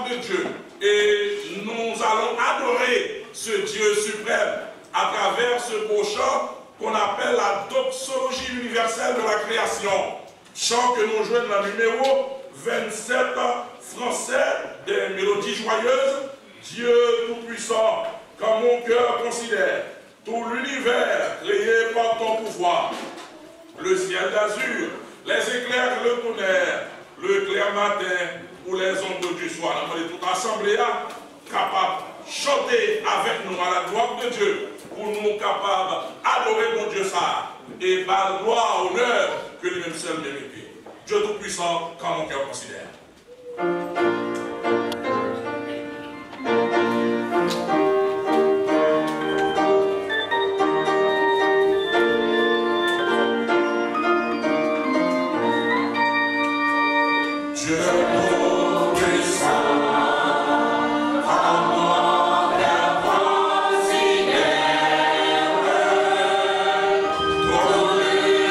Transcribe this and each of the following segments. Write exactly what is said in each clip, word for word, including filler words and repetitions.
de Dieu. Et nous allons adorer ce Dieu suprême à travers ce beau chant qu'on appelle la doxologie universelle de la création. Chant que nous jouons dans le numéro vingt-sept français des mélodies joyeuses. Dieu tout-puissant, comme mon cœur considère tout l'univers créé par ton pouvoir. Le ciel d'azur, les éclairs, le tonnerre, le clair matin ou les ombres du soir. Nous sommes toute assemblée capable de chanter avec nous à la gloire de Dieu, pour nous capables d'adorer mon Dieu ça, et par gloire, honneur, que lui-même seul mérite. Dieu tout-puissant, quand mon cœur considère.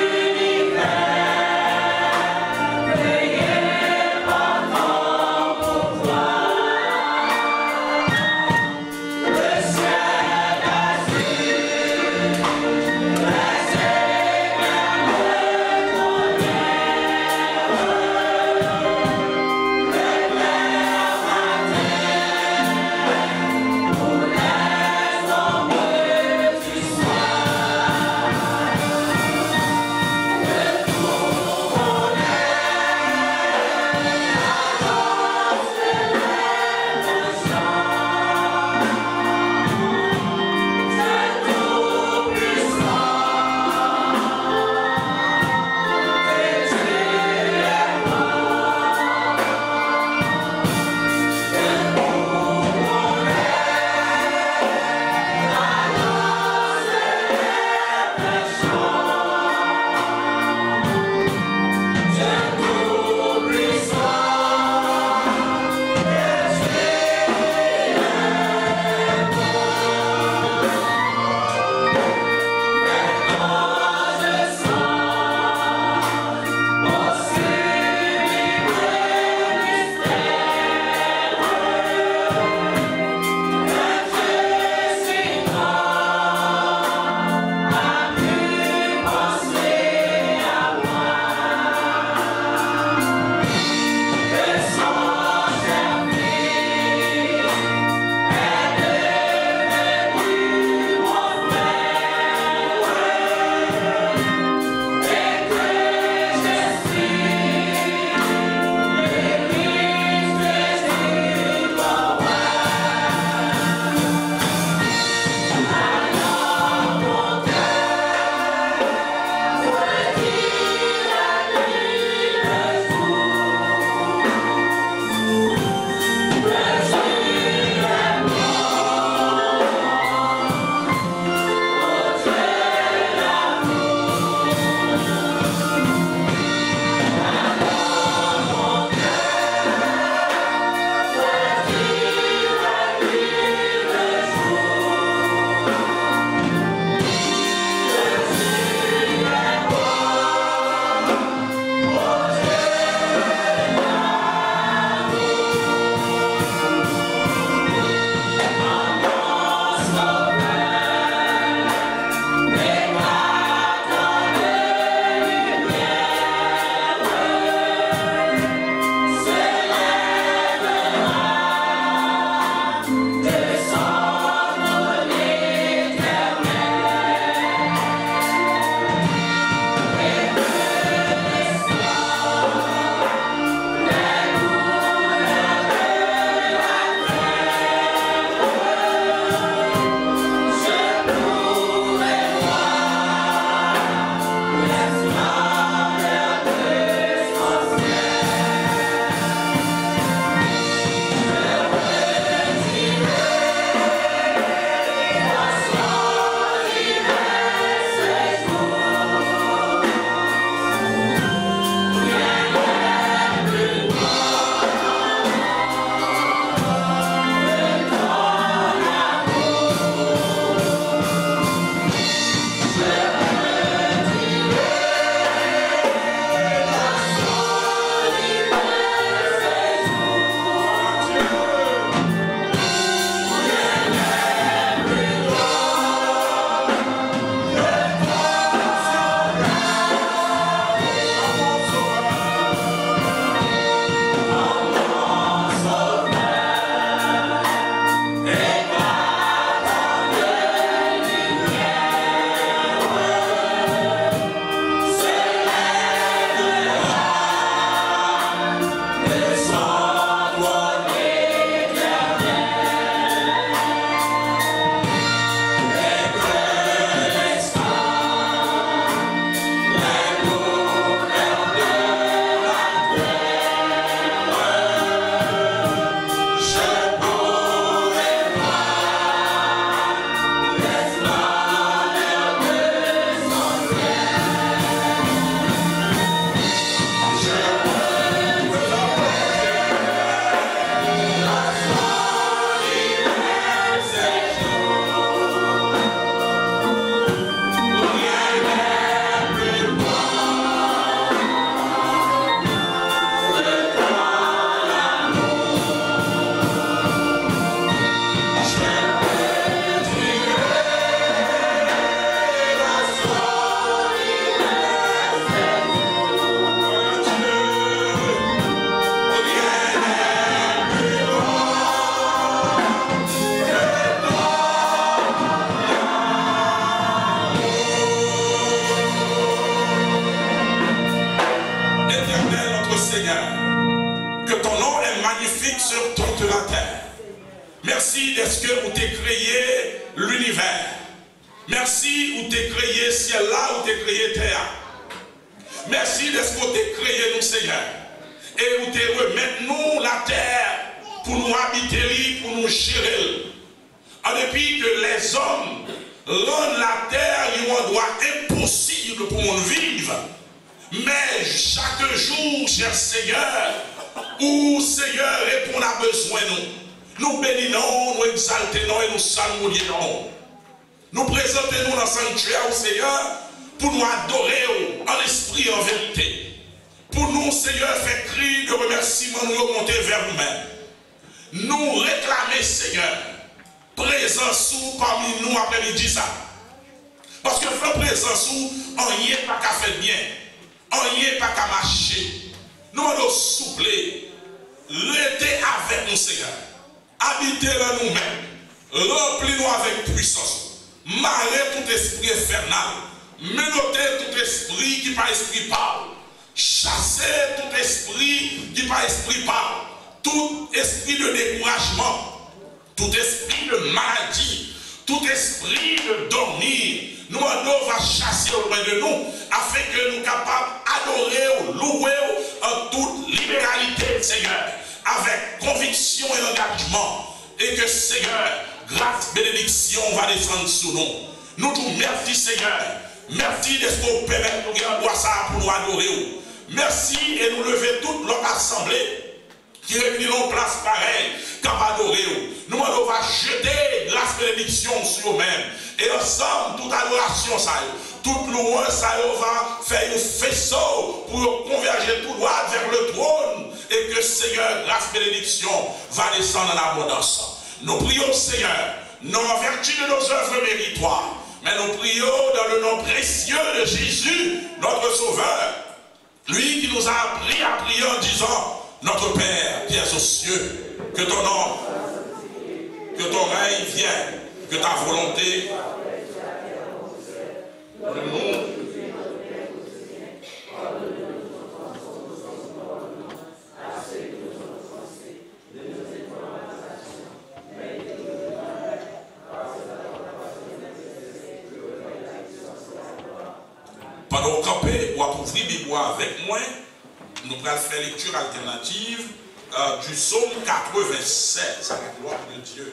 Pour sur toute la terre. Merci d'être que vous t'avez créé l'univers. Merci où t'es créé ciel là, où t'es créé terre. Merci d'être que vous t'avez créé nous Seigneur. Et vous t'avez remettre nous la terre pour nous habiter, pour nous gérer. En dépit que les hommes rendent la terre un endroit impossible pour nous vivre. Mais chaque jour, cher Seigneur, où Seigneur répond à besoin nous, nous bénissons, nous exaltons et nous saluons. Nous présentons dans le sanctuaire au Seigneur pour nous adorer en esprit et en vérité. Pour nous, Seigneur, faire cri de remerciement, nous remonter vers nous-mêmes. Nous réclamer, Seigneur, présence parmi nous après-midi ça. Parce que la présence on n'y est pas qu'à faire bien, on n'y est pas qu'à marcher. Nous allons soupler, rester avec nous, Seigneur. Habiter là nous-mêmes, remplis-nous avec puissance. Marrer tout esprit infernal, menotter tout esprit qui par esprit parle, chasser tout esprit qui par esprit parle, tout esprit de découragement, tout esprit de maladie, tout esprit de dormir, nous allons va chasser au loin de nous, afin que nous capables d'adorer, louer en toute libéralité, Seigneur, avec conviction et engagement, et que Seigneur, grâce, bénédiction va descendre sur nous. Nous te merci Seigneur. Merci de ce qu'on permet de nous garder ça pour nous adorer. Merci et nous lever toute notre assemblée qui réunit nos places pareilles, qu'à adorer. Nous allons jeter grâce, bénédiction sur nous-mêmes. Et ensemble, toute adoration, ça toute louange, ça va faire un faisceau pour converger tout droit vers le trône. Et que Seigneur, grâce, bénédiction va descendre en abondance. Nous prions, Seigneur, non en vertu de nos œuvres méritoires, mais nous prions dans le nom précieux de Jésus, notre Sauveur, lui qui nous a appris à prier en disant, notre Père qui es aux cieux, que ton nom, que ton règne vienne, que ta volonté, le nom pendant qu'on campait ou à ouvrir Bible avec moi, nous allons faire lecture alternative euh, du psaume quatre-vingt-seize, à la gloire de Dieu.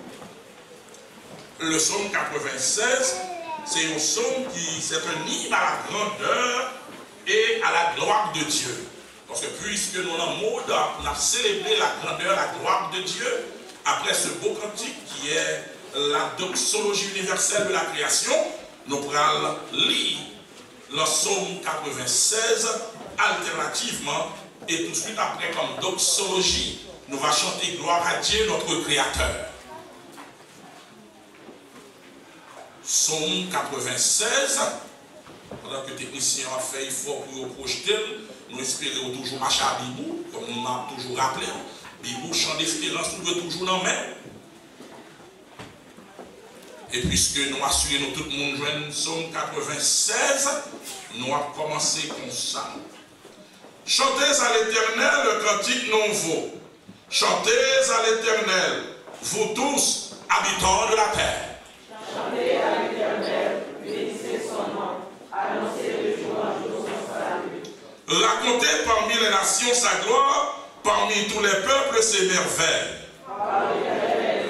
Le psaume quatre-vingt-seize, c'est un psaume qui c'est un hymne à la grandeur et à la gloire de Dieu. Parce que puisque nous en mode, on a célébré la grandeur, la gloire de Dieu, après ce beau cantique qui est la doxologie universelle de la création, nous allons lire le psaume quatre-vingt-seize alternativement et tout de suite après comme doxologie, nous allons chanter gloire à Dieu notre Créateur. Psaume quatre-vingt-seize, pendant que le technicien a fait effort pour projeter, nous espérons toujours marcher à Bibou, comme nous m'avons toujours rappelé. Bibou, chant d'espérance, nous veut toujours dans main. Et puisque nous assurons tout le monde joindre psaume quatre-vingt-seize, nous avons commencé comme ça. Chantez à l'Éternel le cantique nouveau. Chantez à l'Éternel, vous tous, habitants de la terre. Chantez à l'Éternel, bénissez son nom, annoncez le jour en jour son salut. Racontez parmi les nations sa gloire, parmi tous les peuples ses merveilles. Par l'Éternel,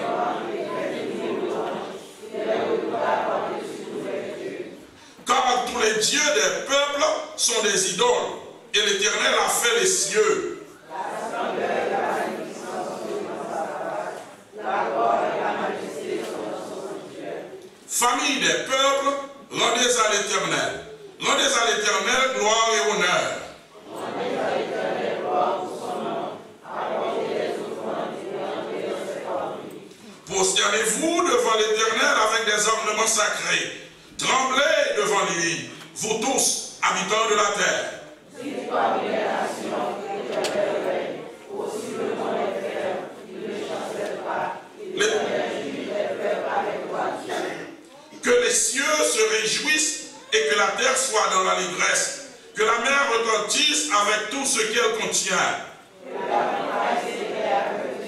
car tous les dieux des peuples sont des idoles, et l'Éternel a fait les cieux. La splendeur et la magnificence sont dans sa face, la gloire et la majesté sont dans son sanctuaire. Famille des peuples, rendez à l'Éternel. Rendez à l'Éternel gloire et honneur. Rendez à l'Éternel gloire pour son nom, apportez les offrandes et entrez dans ses corps. Prosternez-vous devant l'Éternel avec des ornements sacrés. Tremblez devant lui, vous tous, habitants de la terre. Dites parmi les nations que l'Éternel règne, aussi le nom des frères, il ne chancelle pas, il ne fait pas avec droiture. Que les cieux se réjouissent et que la terre soit dans l'allégresse. Que la mer retentisse avec tout ce qu'elle contient. Que la montagne s'éclaire avec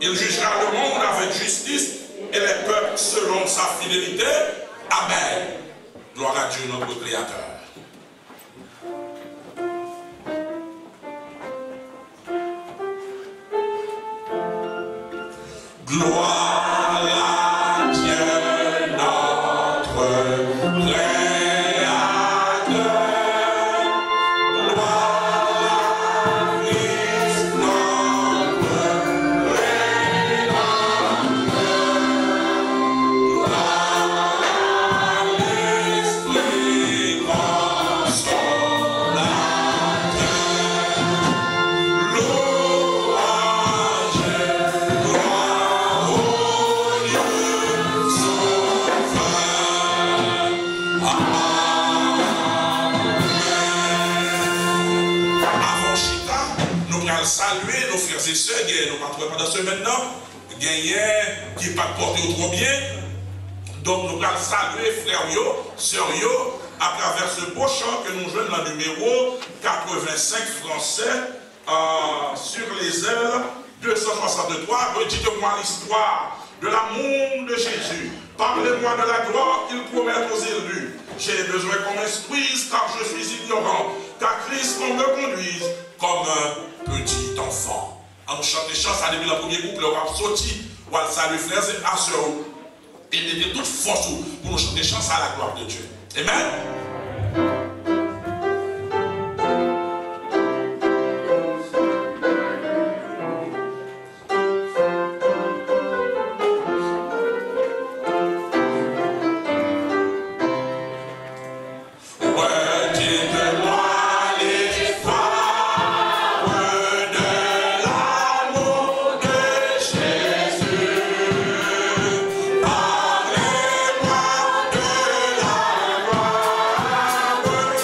Il jugera le monde avec justice et les peuples selon sa fidélité. Amen. Gloire à Dieu, notre Créateur. Gloire à Dieu, notre Créateur. Gloire à Christ, notre Rédempteur. Gloire à l'Esprit consolateur. Louange, gloire au Dieu souverain. Avant Chita, nous allons saluer nos frères et sœurs, nous ne pouvons pas dans ce maintenant, gagner qui pas porter trop bien. Donc nous allons saluer frères yo, sœurs yo, à travers ce beau chant que nous jouons dans le numéro quatre-vingt-cinq français, euh, sur les ailes deux cent soixante-trois. Redites-moi l'histoire de l'amour de Jésus. Parlez-moi de la gloire qu'il promet aux élus. J'ai besoin qu'on m'instruise car je suis ignorant, car Christ qu'on me conduise comme un petit enfant. En chantant des chants, ça depuis le premier groupe, le rap sorti, ou al salut frères et sœurs. Il était toute force pour nous chanter des chants à la gloire de Dieu. Amen. Parlez-moi de la gloire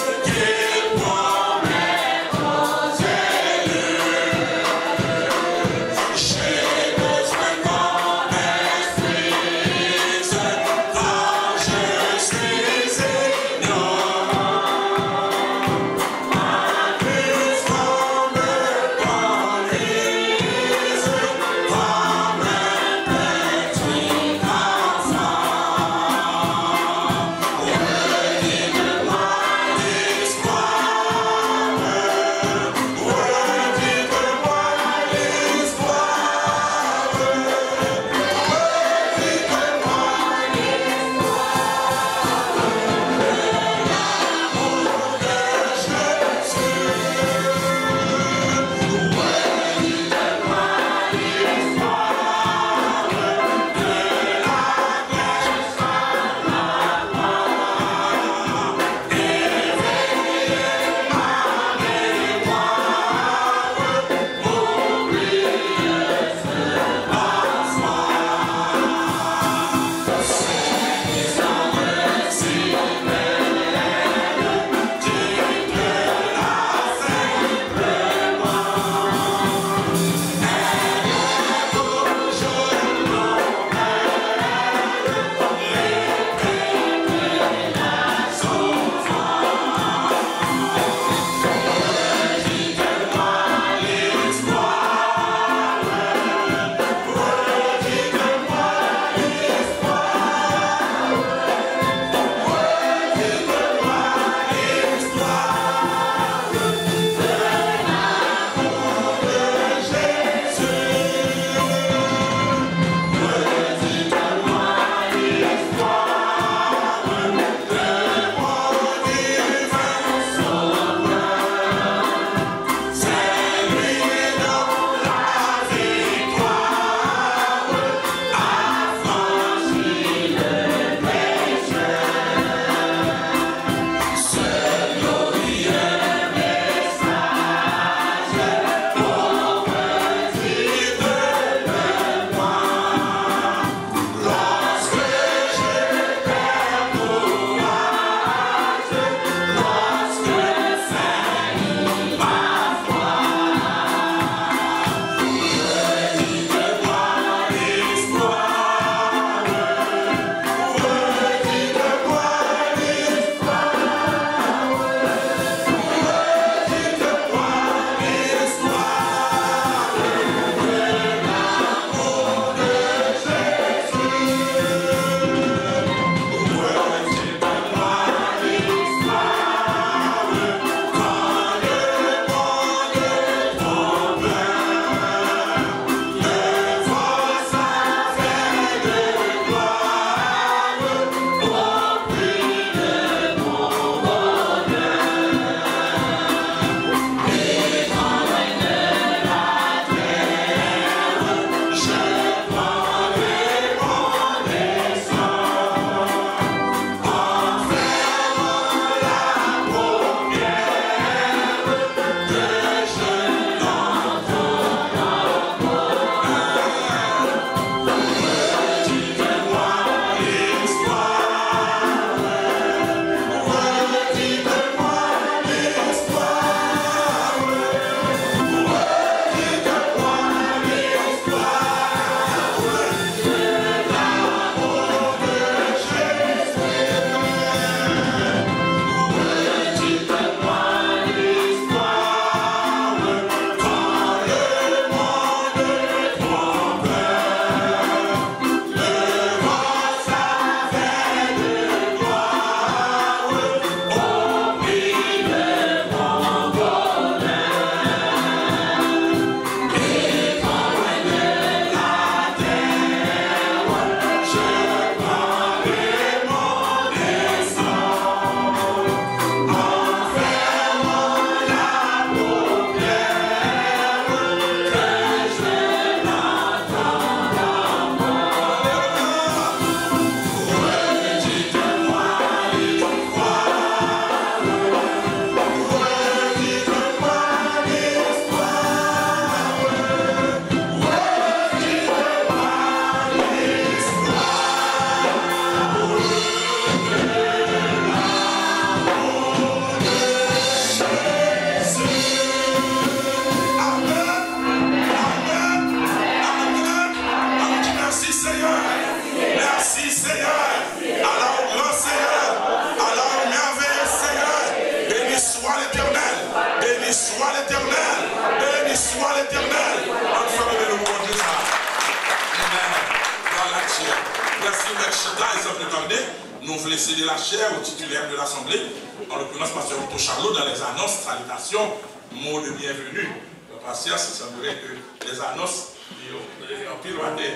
voulons céder la chair au titulaire de l'Assemblée, en l'occurrence Pasteur Otto Charlot, dans les annonces, salutations, mots de bienvenue. Patience, il semblerait que les annonces en pile à terre.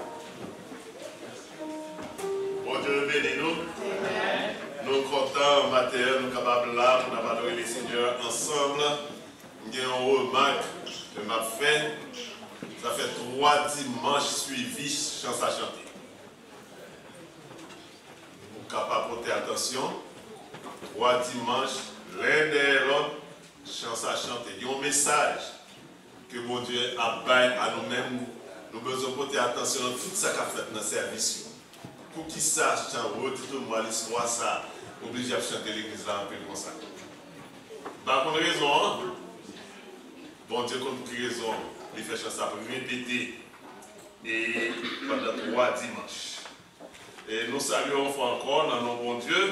Bon Dieu bénis nous. Nous sommes contents matin, nous sommes capables là pour nous adorer les seigneurs ensemble. Nous avons une remarque que m'a fait. Ça fait trois dimanches suivis chance à chanter. Nous sommes capables de porter attention. Trois dimanches, l'un derrière l'autre, chance à chanter. Il y a un message que mon Dieu a baillé à nous-mêmes. Nous devons porter attention à tout ça qu'a fait dans le service. Pour qu'ils sachent, redites-moi l'histoire, ça, obligé à chanter l'église là un peu comme ça. Par contre, raison, bon Dieu, contre raison, il fait ça pour répéter et pendant trois dimanches. Et nous saluons encore dans nos bon Dieu.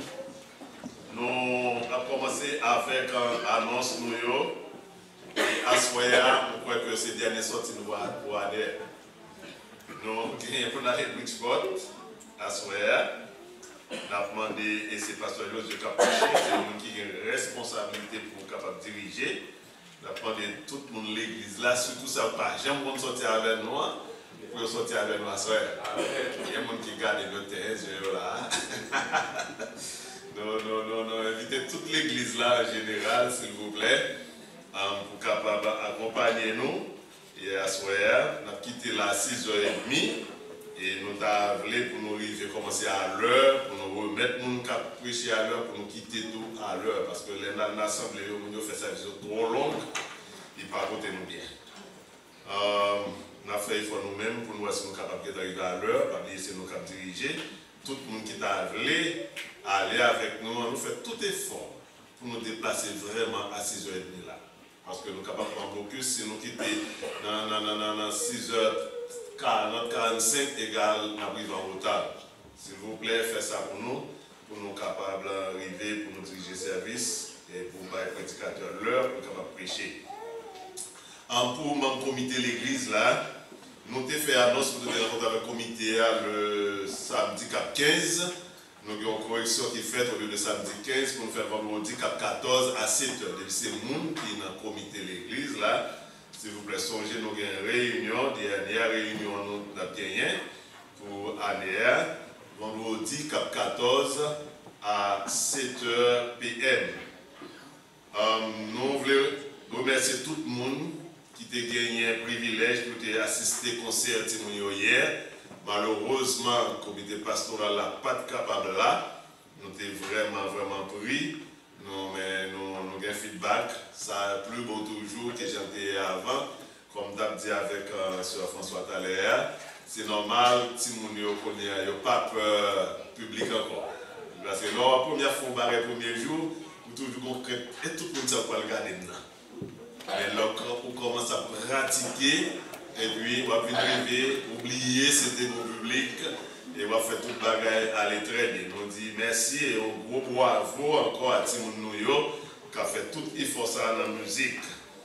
Nous avons commencé avec une annonce nous. Et à ce moment-là, on croit que ces dernières sorties nous vont aller. Nous avons pour la Bridgeport. À ce moment-là, on a demandé, et c'est Pasteur Joseph Capuchet, c'est nous qui a une responsabilité pour capable diriger. On a demandé tout le monde de l'église là, surtout ça, pas j'aime qu'on sortir avec nous, pour sortir avec nous à ce moment-là. Il y a des gens qui gardent le terrain, là. Non, non, non, non, invitez toute l'église là en général, s'il vous plaît. Pour capable accompagner nous. Et à ce moment-là, on a quitté là à six heures trente et nous avons voulu pour nous arriver commencer à l'heure, pour nous remettre nous cap prêcher à l'heure, pour nous quitter tout à l'heure. Parce que l'assemblée, nous fait ça vision trop longue, il ne pas côté nous bien. Euh, on a fait il faut nous-mêmes pour nous voir si nous sommes capables d'arriver à l'heure, pas oublier si nous sommes dirigés. Tout le monde qui t'a voulu aller avec nous, on nous fait tout effort pour nous déplacer vraiment à six heures trente là. Parce que nous sommes capables de prendre blocus si nous quittons dans six heures quarante, quarante-cinq égale nous arrivons en retard. S'il vous plaît, faites ça pour nous, pour nous capables d'arriver, pour nous diriger le service et pour nous faire prédicateur l'heure, pour nous capables de prêcher. En pour mon comité l'église là, nous avons fait annonce pour nous rencontrer avec le comité le samedi cap quinze. Nous avons une correction qui est faite au lieu de samedi quinze pour nous faire vendredi cap quatorze à sept heures. C'est le monde qui est dans le comité de l'église là. S'il vous plaît, songez, nous avons une réunion, dernière réunion nous avons gagné pour aller vendredi cap quatorze à sept heures P M. Um, nous voulons remercier tout le monde qui a gagné un privilège pour assister au concert hier. Malheureusement, le comité pastoral n'a pas été capable là. Nous sommes vraiment, vraiment pris. Nous, mais nous, nous avons un feedback. Ça a plus beau toujours que j'étais avant. Comme d'hab dit avec euh, Sœur François Taléa, c'est normal, si nous ne connaissons pas peur public encore. Parce que la première fois, le premier jour, vous toujours concret et tout le monde ça va le garder maintenant. Mais là, on commence à pratiquer. Et puis, on va venir oublier c'était mon public et on va faire toute bagaille à l'étranger. On dit merci et un gros bravo encore à Timon Nouyo qui a fait tout effort dans la musique.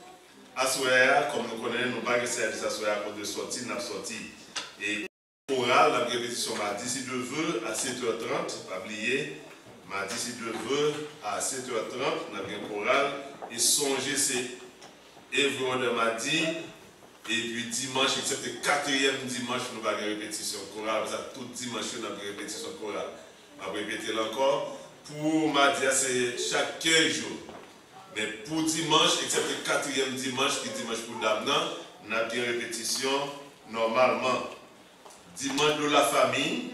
À Soya, comme nous connaissons, nous n'avons pas de service à Soya à cause de sortie, nous avons sorti. Et chorale, la répétition mardi si Dieu veut à sept heures trente, pas oublier, mardi si Dieu veut à sept heures trente, nous avons un chorale. Et songez, c'est Évron de mardi. Et puis dimanche, excepté le quatrième dimanche, nous avons une répétition chorale. Ça, tout dimanche, nous avons une répétition chorale. On va répéter encore. Pour mardi, c'est chaque quinze jours. Mais pour dimanche, excepté le quatrième dimanche, qui est dimanche pour Damnan, nous avons une répétition normalement. Dimanche de la famille,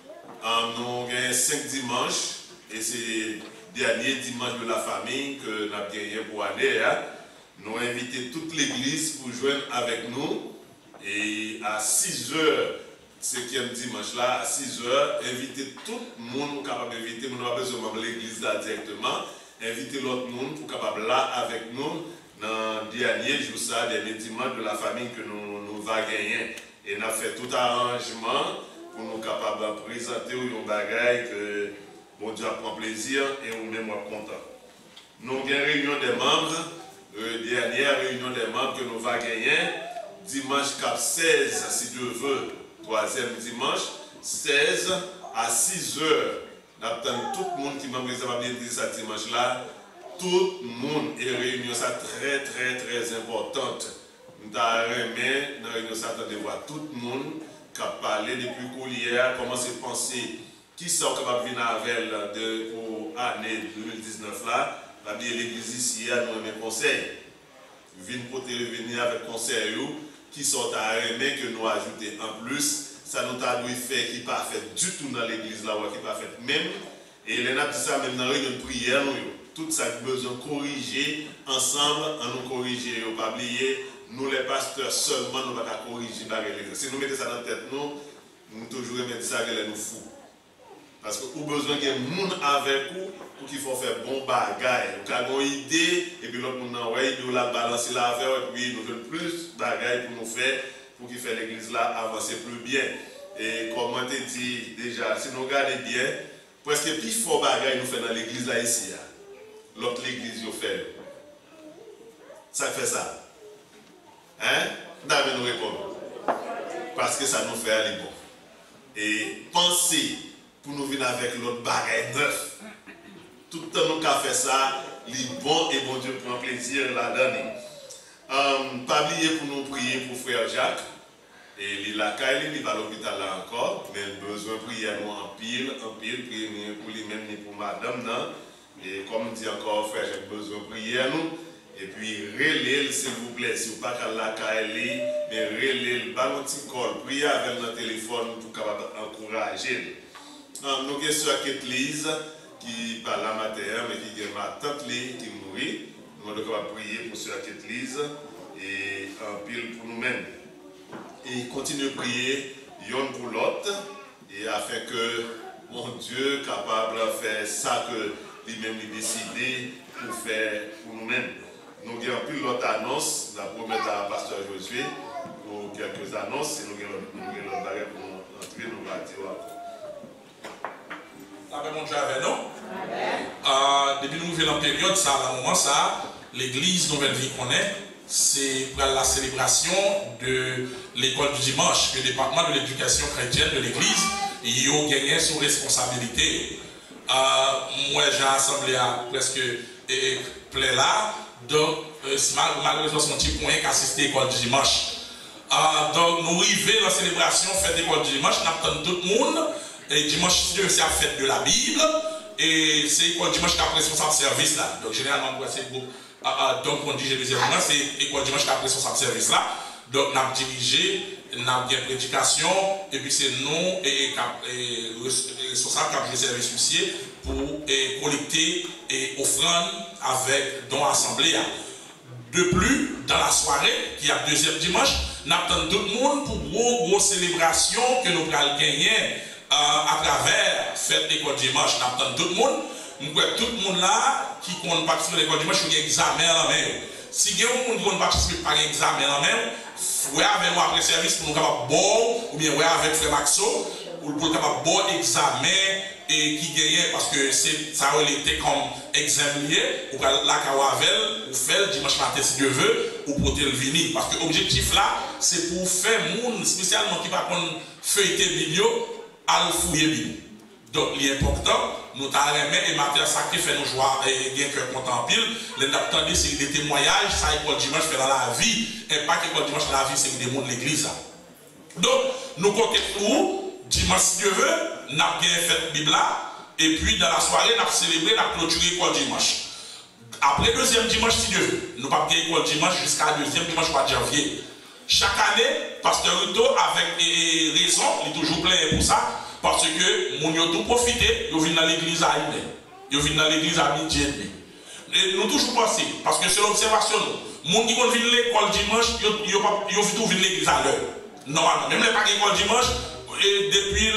nous avons cinq dimanches. Et c'est le dernier dimanche de la famille que nous avons gagné pour aller. Hein. Nous avons invité toute l'église pour joindre avec nous. Et à six heures, cinquième dimanche là, à six heures, inviter tout le monde capable d'inviter. Nous n'avons pas besoin de l'église là directement. Inviter l'autre monde pour capable là avec nous dans le dernier jour, ça, dernier dimanche de la famille que nous, nous va gagner. Et nous avons fait tout arrangement pour nous capables de présenter un bagage que bon Dieu prend plaisir et nous-mêmes content. Nous avons une réunion des membres. La dernière réunion des membres que nous va gagner, dimanche cap seize, si Dieu veut, troisième dimanche, seize à six heures, N'attend tout le monde qui m'a présent à bien dire ça dimanche là. Tout le monde est réunion ça très très très importante. Nous avons aimé dans la réunion ça de voir tout le monde qui a parlé depuis hier, comment c'est pensé, qui sont capables de venir avec de pour l'année deux mille dix-neuf là. La bien l'église ici a nous un conseil. Venir pour venir avec conseil qui sont à aimer que nous ajouter en plus. Ça nous a dû faire qui pas fait du tout dans l'église là, qui pas fait même. Et les n'a dit ça même dans la réunion de prière nous. Tout ça qui besoin de corriger ensemble, en nous corriger, on pas oublier, nous les pasteurs seulement nous pas corriger l'église. Si nous mettons ça dans la tête nous, nous toujours mettre ça que nous fous. Parce que nous besoin qu'il y ait des gens avec nous pour qu'il faut faire bon bagaille. Nous avons une idée et puis l'autre monde ouais, nous la balancer la affaire et puis nous faisons plus bagaille pour nous faire pour qu'il fait l'église là avancer plus bien. Et comme on te dit déjà, si nous regardons bien, presque plus fort bagaille nous fait dans l'église là ici. L'autre l'église nous fait. Ça fait ça. Hein? D'ailleurs nous répondons. Parce que ça nous fait aller bon. Et pensez pour nous venir avec l'autre bagaille neuf. Tout le temps nous avons fait ça, les bons et bon Dieu prend plaisir là-dedans. Um, pas oublier pour nous prier pour frère Jacques. Et il a il va à l'hôpital là encore, mais besoin de prier nous en pile, en pile, prier pour lui-même ni pour madame. Non? Et comme dit encore, frère Jacques, besoin de prier nous. Et puis, relève s'il vous plaît, si vous n'avez pas la Kaili, mais relève, pas un petit call, priez avec notre téléphone pour capable encourager. Um, nous avons sur Lise qui parle à ma terre, mais qui est ma tante qui mourit. Nous devons prier pour Sœur Lise et en pile pour nous-mêmes. Et continuer à prier l'un pour l'autre, et afin que mon Dieu capable de faire ça que lui-même lui décidé pour faire pour nous-mêmes. Nous avons plus l'autre annonce, la promettre à Pasteur Josué pour quelques annonces, et nous avons l'autre barrière pour entrer, nous allons dire encore. Avec mon Dieu avec nous. Euh, depuis nous vivons en période, ça, à un moment, ça, l'église Nouvelle Vie qu'on est, c'est pour la célébration de l'école du dimanche, le département de l'éducation chrétienne de l'église, il a gagné sous responsabilité. Euh, moi, j'ai assemblé à presque plein là, donc euh, malheureusement, son petit point qu'assister à l'école du dimanche. Euh, donc, nous arrivons à la célébration, fête l'école du dimanche, nous attendons tout le monde. Et dimanche, c'est la fête de la Bible. Et c'est l'école dimanche qui a responsable service là. Donc, généralement, c'est le groupe. Donc, on dit, c'est l'école dimanche qui a responsable service là. Donc, nous avons dirigé, nous avons bien prédication. Et puis, c'est nous, et responsable qui a le service huissier pour et, collecter et offrande avec dont l'assemblée. De plus, dans la soirée, qui est le deuxième dimanche, nous attendons tout le monde pour une grosse, grosse célébration que nous allons gagner. Euh, à travers fête l'école dimanche, nous attendons tout le monde. Nous voyons tout le monde là qui compte participer à l'école dimanche, il y a un examen en main. Si il y a un monde qui compte participer à un examen en main, ouais avec nous après service pour nous capables bon, ou bien ouais avec Frère Maxo, ou pour nous capables bon examen et qui gagne parce que ça a été comme examiné, ou la Kawavel, ou faire le dimanche matin si Dieu veut, ou pour te le venir. Parce que l'objectif là, c'est pour faire monde spécialement qui va prendre feuilleter vidéo. À le fouiller bien. Donc, l'important, nous avons aimé et matière sacrée fait nous joie et bien que content pile. Les attendez, c'est des témoignages, ça école dimanche fait dans la vie. Et pas qu'école dimanche dans la vie, c'est des mondes de l'église. Donc, nous comptons où, dimanche si Dieu veut, nous avons bien fait la Bible là. Et puis, dans la soirée, nous avons célébré, nous avons clôturé l'école dimanche. Après deuxième dimanche, si Dieu veut, nous n'avons pas l'école dimanche jusqu'à deuxième dimanche mois de janvier. Chaque année, Pasteur Ruto, avec raison, il est toujours plein pour ça, parce que nous avons tout profité, nous venons dans l'église à une, nous venons dans l'église à midi et demi. Et nous toujours pensé, parce que c'est l'observation, les gens qui viennent à l'école dimanche, ils vont tout venir à l'église à l'heure. Normalement, même les pas l'école dimanche, et depuis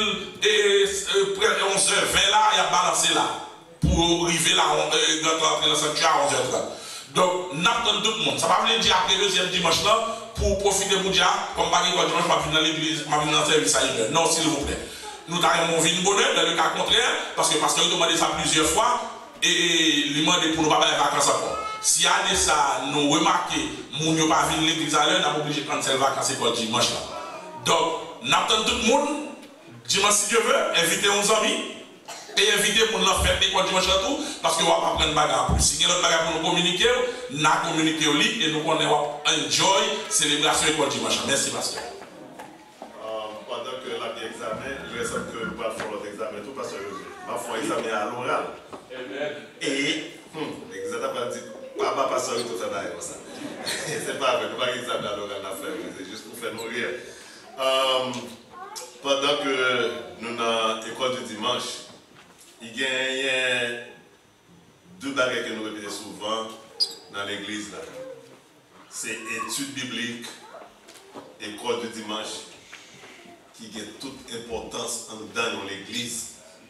onze heures vingt là, il y a balancé là, pour arriver là, dans le sanctuaire à onze heures trente. Donc, nous attendons tout le monde. Ça ne va pas dire après le deuxième dimanche là, pour profiter de dire, comme par exemple, dimanche, je vais venir dans l'église, je vais venir dans le service à une heure. Non, s'il vous plaît. Nous avons vu une bonheur, dans le cas contraire, parce que parce qu'il a demandé ça plusieurs fois, et il a demandé pour nous pas faire les vacances encore. Si année ça, nous remarquons, nous n'avons pas vu l'église à l'heure, nous sommes obligés de prendre ces vacances à l'école dimanche là. Donc, nous attendons tout le monde, dimanche si Dieu veut, inviter nos amis, Et inviter pour nous faire l'école dimanche à tout, parce qu'on va pas prendre bagarre plus. Si il y a d'autres bagarres pour nous communiquer, nous avons communiqué au lit et nous allons enjoy célébration l'école dimanche. Merci, pasteur. Pendant que la examen, je vais savoir que nous allons faire notre examen tout, parce que ma foi, examen à l'oral. Et, l'examen va dire, papa, pasteur, tout ça d'ailleurs, ça. C'est pas vrai, nous n'avons pas examen à l'oral, c'est juste pour faire nous rire. Pendant que nous dans l'école du dimanche, il y a deux bagages que nous répétons souvent dans l'église. C'est étude biblique, école du dimanche, qui a toute importance en dedans dans l'église.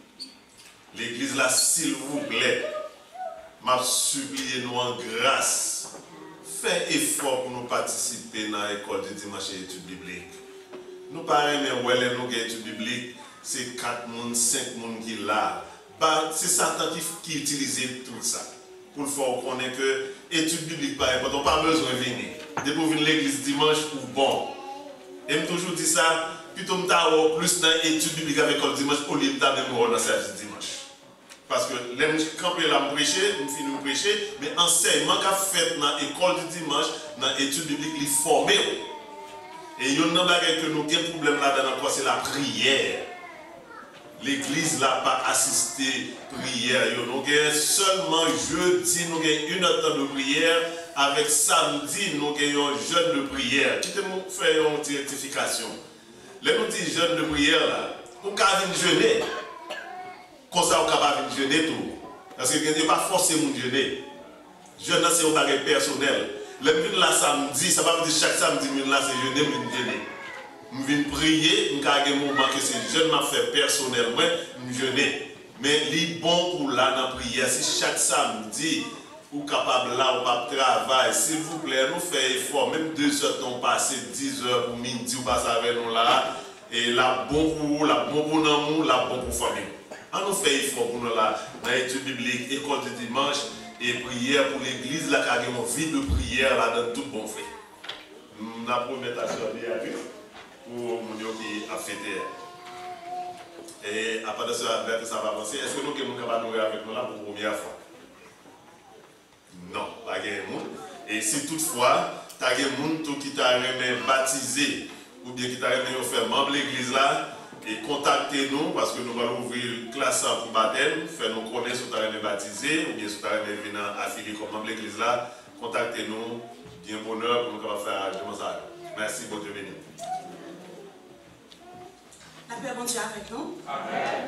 L'église là, s'il vous plaît, m'a supplié nous en grâce. Faites effort pour nous participer dans l'école du dimanche et étude biblique. Nous parlons, mais où est nous étude biblique, c'est quatre personnes, cinq personnes qui sont là. C'est Satan qui, qui utilise tout ça. Pour le faire connaître que l'étude biblique, par exemple, on n'a pas besoin de venir. Dès que vous venez à l'église dimanche, ou bon. Et je toujours dit ça, plutôt je suis plus dans l'étude biblique avec le dimanche, au lieu de dans le service dimanche. Parce que quand je suis prêcher, je finis de prêcher, mais enseignement qu'a fait dans l'école du dimanche, dans l'étude biblique, il est formé. Et il y a un bagage que nous avons un problème là-dedans, c'est la prière. L'église n'a pas assisté à la prière. Nous avons seulement jeudi, nous avons une heure de prière. Avec samedi, nous avons un jeûne de prière. Quittez-nous faire une rectification. Là, nous disons jeûne de prière, là, nous avons jeûner. Comme ça, on est capable de jeûner tout. Parce que vous n'avez pas forcément jeûner. Jeûne, c'est un bagage personnel. Le but là samedi, ça va dire chaque samedi, là c'est jeûner, je jeûner. Je viens prier, je vais un moment que c'est jeûne, je fais personnellement, je jeûner. Mais les bon pour là dans la prière, si chaque samedi, vous êtes capable là, ou pas travail, s'il vous plaît, nous faisons effort, même deux heures sont passées, dix heures pour midi, vous passez avec nous là, et la bon pour vous, la bon pour nous, la bon pour famille. On nous fait effort pour nous là, dans l'étude biblique, école du dimanche, et prière pour l'église, là, car il y a une vie de prière là, dans tout bon fait. Nous avons promis à Béatrice pour mon Dieu qui a fêté. Et à part de ça, ça va avancer. Est-ce que nous sommes capables de nous avec nous là pour la première fois? Non, pas de monde. Et si toutefois, tu as des gens qui t'a baptisé ou bien qui t'a fait membre de l'église là, et contactez-nous parce que nous allons ouvrir une classe pour baptême, faire nous connaître si vous avez baptisé ou bien si vous avez venir affilier comme membre de l'église là. Contactez-nous, bien bonheur pour nous faire un ça. Merci, bon Dieu béni. La paix, bon Dieu, avec nous. Amen.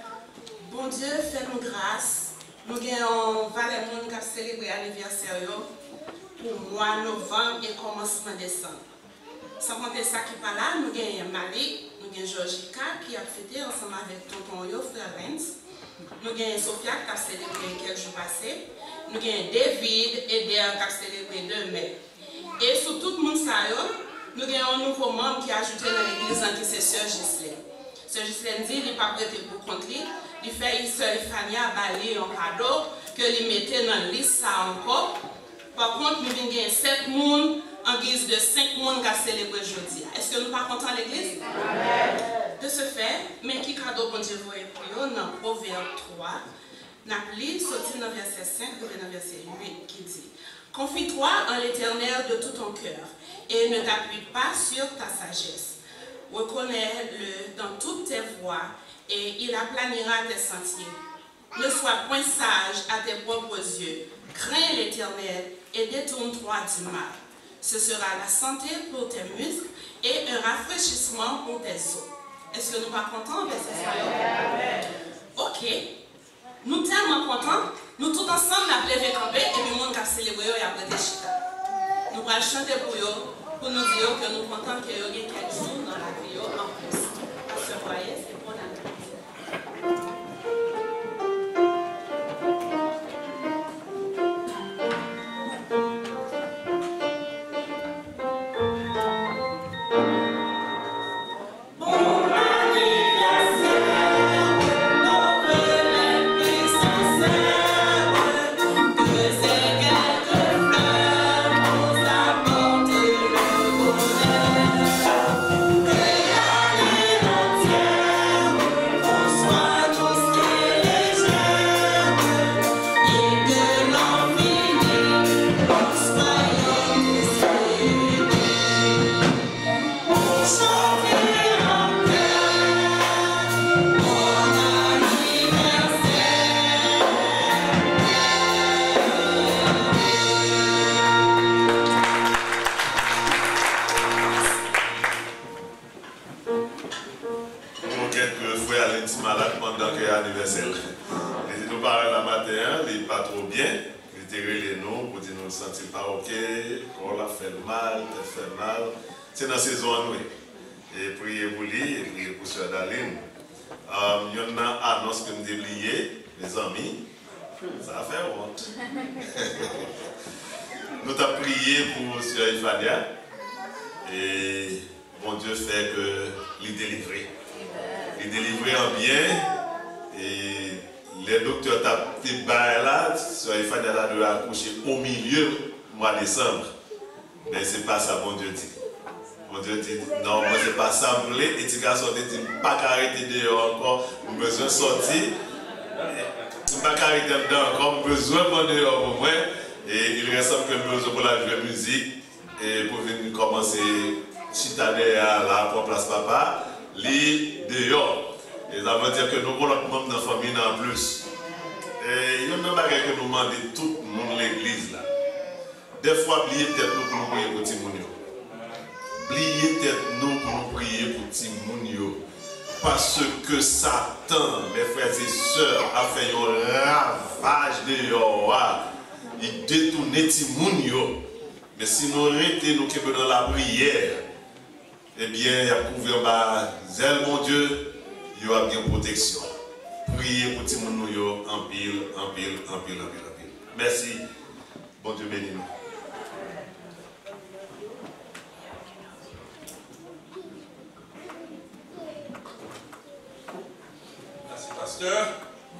Bon Dieu, fais-nous grâce. Nous avons Valais Moun qui a célébré l'anniversaire pour mois novembre et commencement décembre. Sans compter ça qui n'est pas là, nous avons Malik, nous avons Georgika qui a fêté ensemble avec tonton Yo, frère Renz. Nous avons Sophia qui a célébré quelques jours passés. Nous avons David et Der qui a célébré deux mai. Et sur tout le monde, nous avons un nouveau membre qui a ajouté dans l'église, qui c'est Sœur Ghislaine. Sœur Ghislaine dit qu'il n'a pas prêté pour compte lui. Il fait une sœur Fania balayer un cadeau que lui mettait dans la liste ça encore. Par contre, nous avons sept personnes en guise de cinq personnes qui ont célébré aujourd'hui. Est-ce que nous ne sommes pas contents de l'église? De ce fait, mais qui cadeau bon Dieu voyait pour nous dans Proverbe trois, nous avons sorti dans verset cinq, dans verset huit, qui dit: confie-toi en l'Éternel de tout ton cœur et ne t'appuie pas sur ta sagesse. Reconnais-le dans toutes tes voies et il aplanira tes sentiers. Ne sois point sage à tes propres yeux. Crains l'Éternel et détourne-toi du mal. Ce sera la santé pour tes muscles et un rafraîchissement pour tes os. Est-ce que nous sommes pas contents, verset cinq? Ok. Nous sommes tellement contents. Nous tous ensemble, nous avons levé camper et puis nous avons célébré et après des chita. Nous allons chanter pour eux, pour nous dire que nous sommes contents qu'il y ait quelques jours dans la vie en plus. Parce que vous voyez, c'est bon année. Thank you. paraît la matin, il n'est pas trop bien. Il était relé nous pour dire nous ne sentir pas ok, qu'on l'a fait mal, t'as fait mal. C'est dans la saison à nous. Et priez pour lui, et priez pour Sœur Daline. Il y en a annonce que nous devons lier, les amis. Ça a fait honte. Nous avons prié pour Sœur Ifania. Et bon Dieu fait que il délivré. Il délivré en bien. Et les docteurs t'ont dit là, Sœur Ifania a dû accoucher au milieu du mois de décembre. Mais ce n'est pas ça, bon Dieu dit. Bon Dieu dit, non, moi c'est pas ça, vous voulez. Et tu as sorti, tu n'as pas arrêté dehors encore, vous besoin de sortir. Tu n'as pas arrêté dedans encore, besoin de dehors pour moi. Et il reste un besoin pour la jouer musique. Et pour venir commencer chitaner à la pour place papa, li dehors. Et ça veut dire que nous avons notre membre de la famille en plus. Et il y a une bagarre que nous demandons tout le monde l'église là. Des fois, oubliez tête nous pour nous prier pour Timounio. Oubliez tête nous pour nous prier pour Timounio. Parce que Satan, mes frères et sœurs, a fait un ravage dehors. Il détourne Timounio. Mais si nous arrêtons, nous qui sommes dans la prière, eh bien, il y a prouvé en zèle, mon Dieu, il y a bien protection. Priez pour Timounio en pile, en pile, en pile, en pile, en pile. Merci. Bon Dieu bénis nous. Merci, pasteur.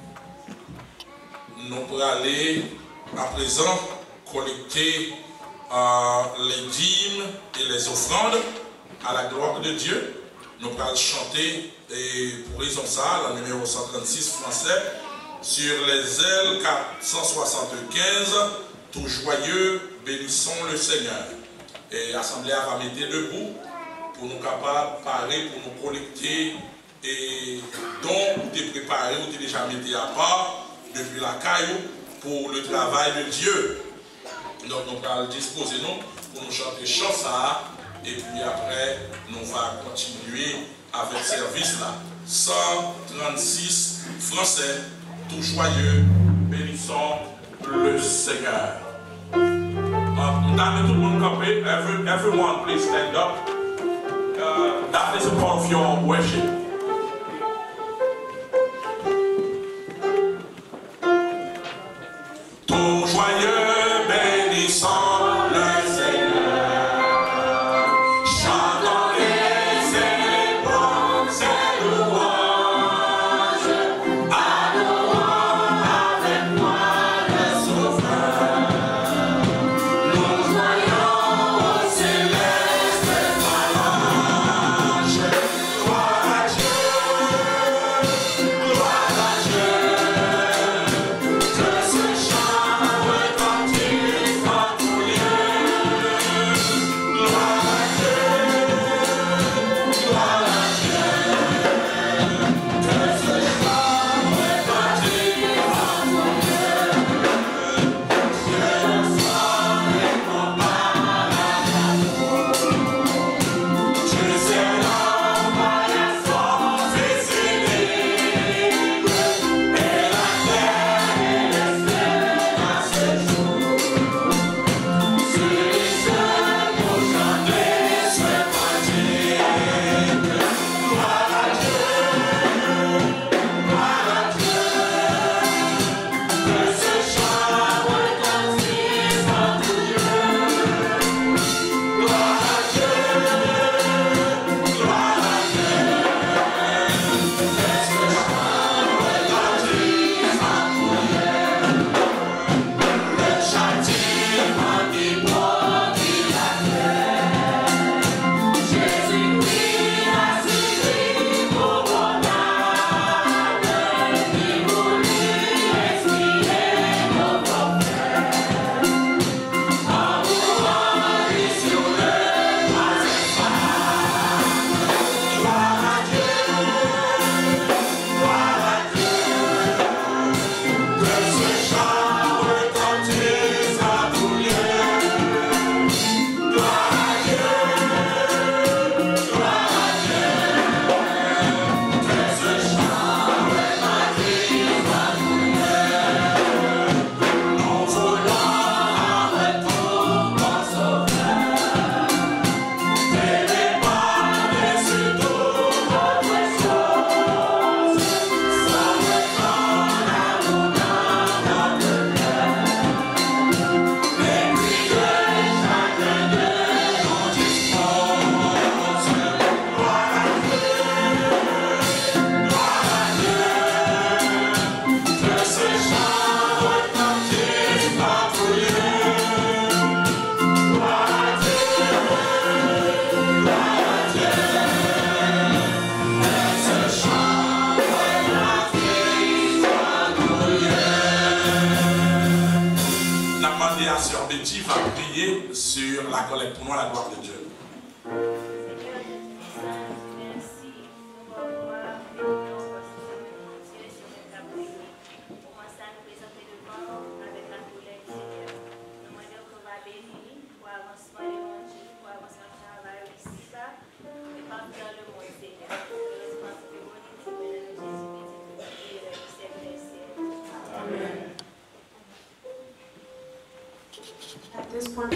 Nous pourrons aller à présent collecter euh, les dîmes et les offrandes à la gloire de Dieu. Nous pourrons chanter, et pour raison ça, la numéro cent trente-six français, sur les ailes quatre cent soixante-quinze, tout joyeux, bénissons le Seigneur. Et l'Assemblée va mettre debout pour nous capables parer, pour nous collecter, et donc tu es préparé ou tu es déjà mis à part depuis la caillou pour le travail de Dieu. Donc nous allons disposer nous pour nous chanter chant ça, et puis après nous allons continuer avec ce service là. cent trente-six français, tout joyeux, bénissons le Seigneur. Uh, that tout le monde campé, every, everyone please stand up. Uh, that is a part of your worship. Tout joyeux, bénissons le Seigneur. Chantons les célébrons ses louanges. Adorons avec moi le Sauveur. Nous voyons au céleste sa louange. Gloire à Dieu, gloire à Dieu. Que ce chant retentit. sœur Betty va prier sur la collecte. Pour nous, la gloire de Dieu. At this point,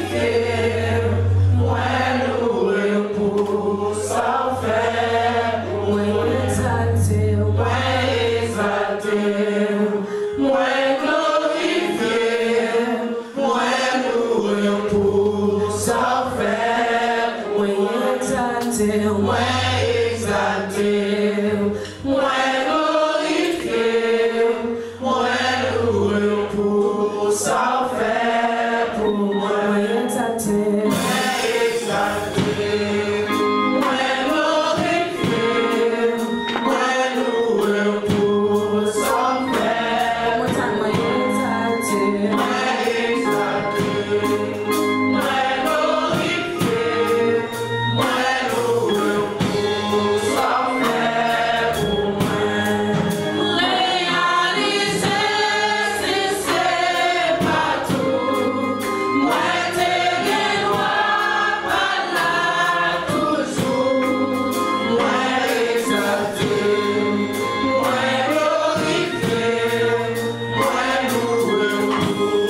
when nous pour sa faire, when exalté, when exalté, when glorifié, when nous pour sa faire, when exalté, when exalté, when glorifié, when nous pour sa faire. Pour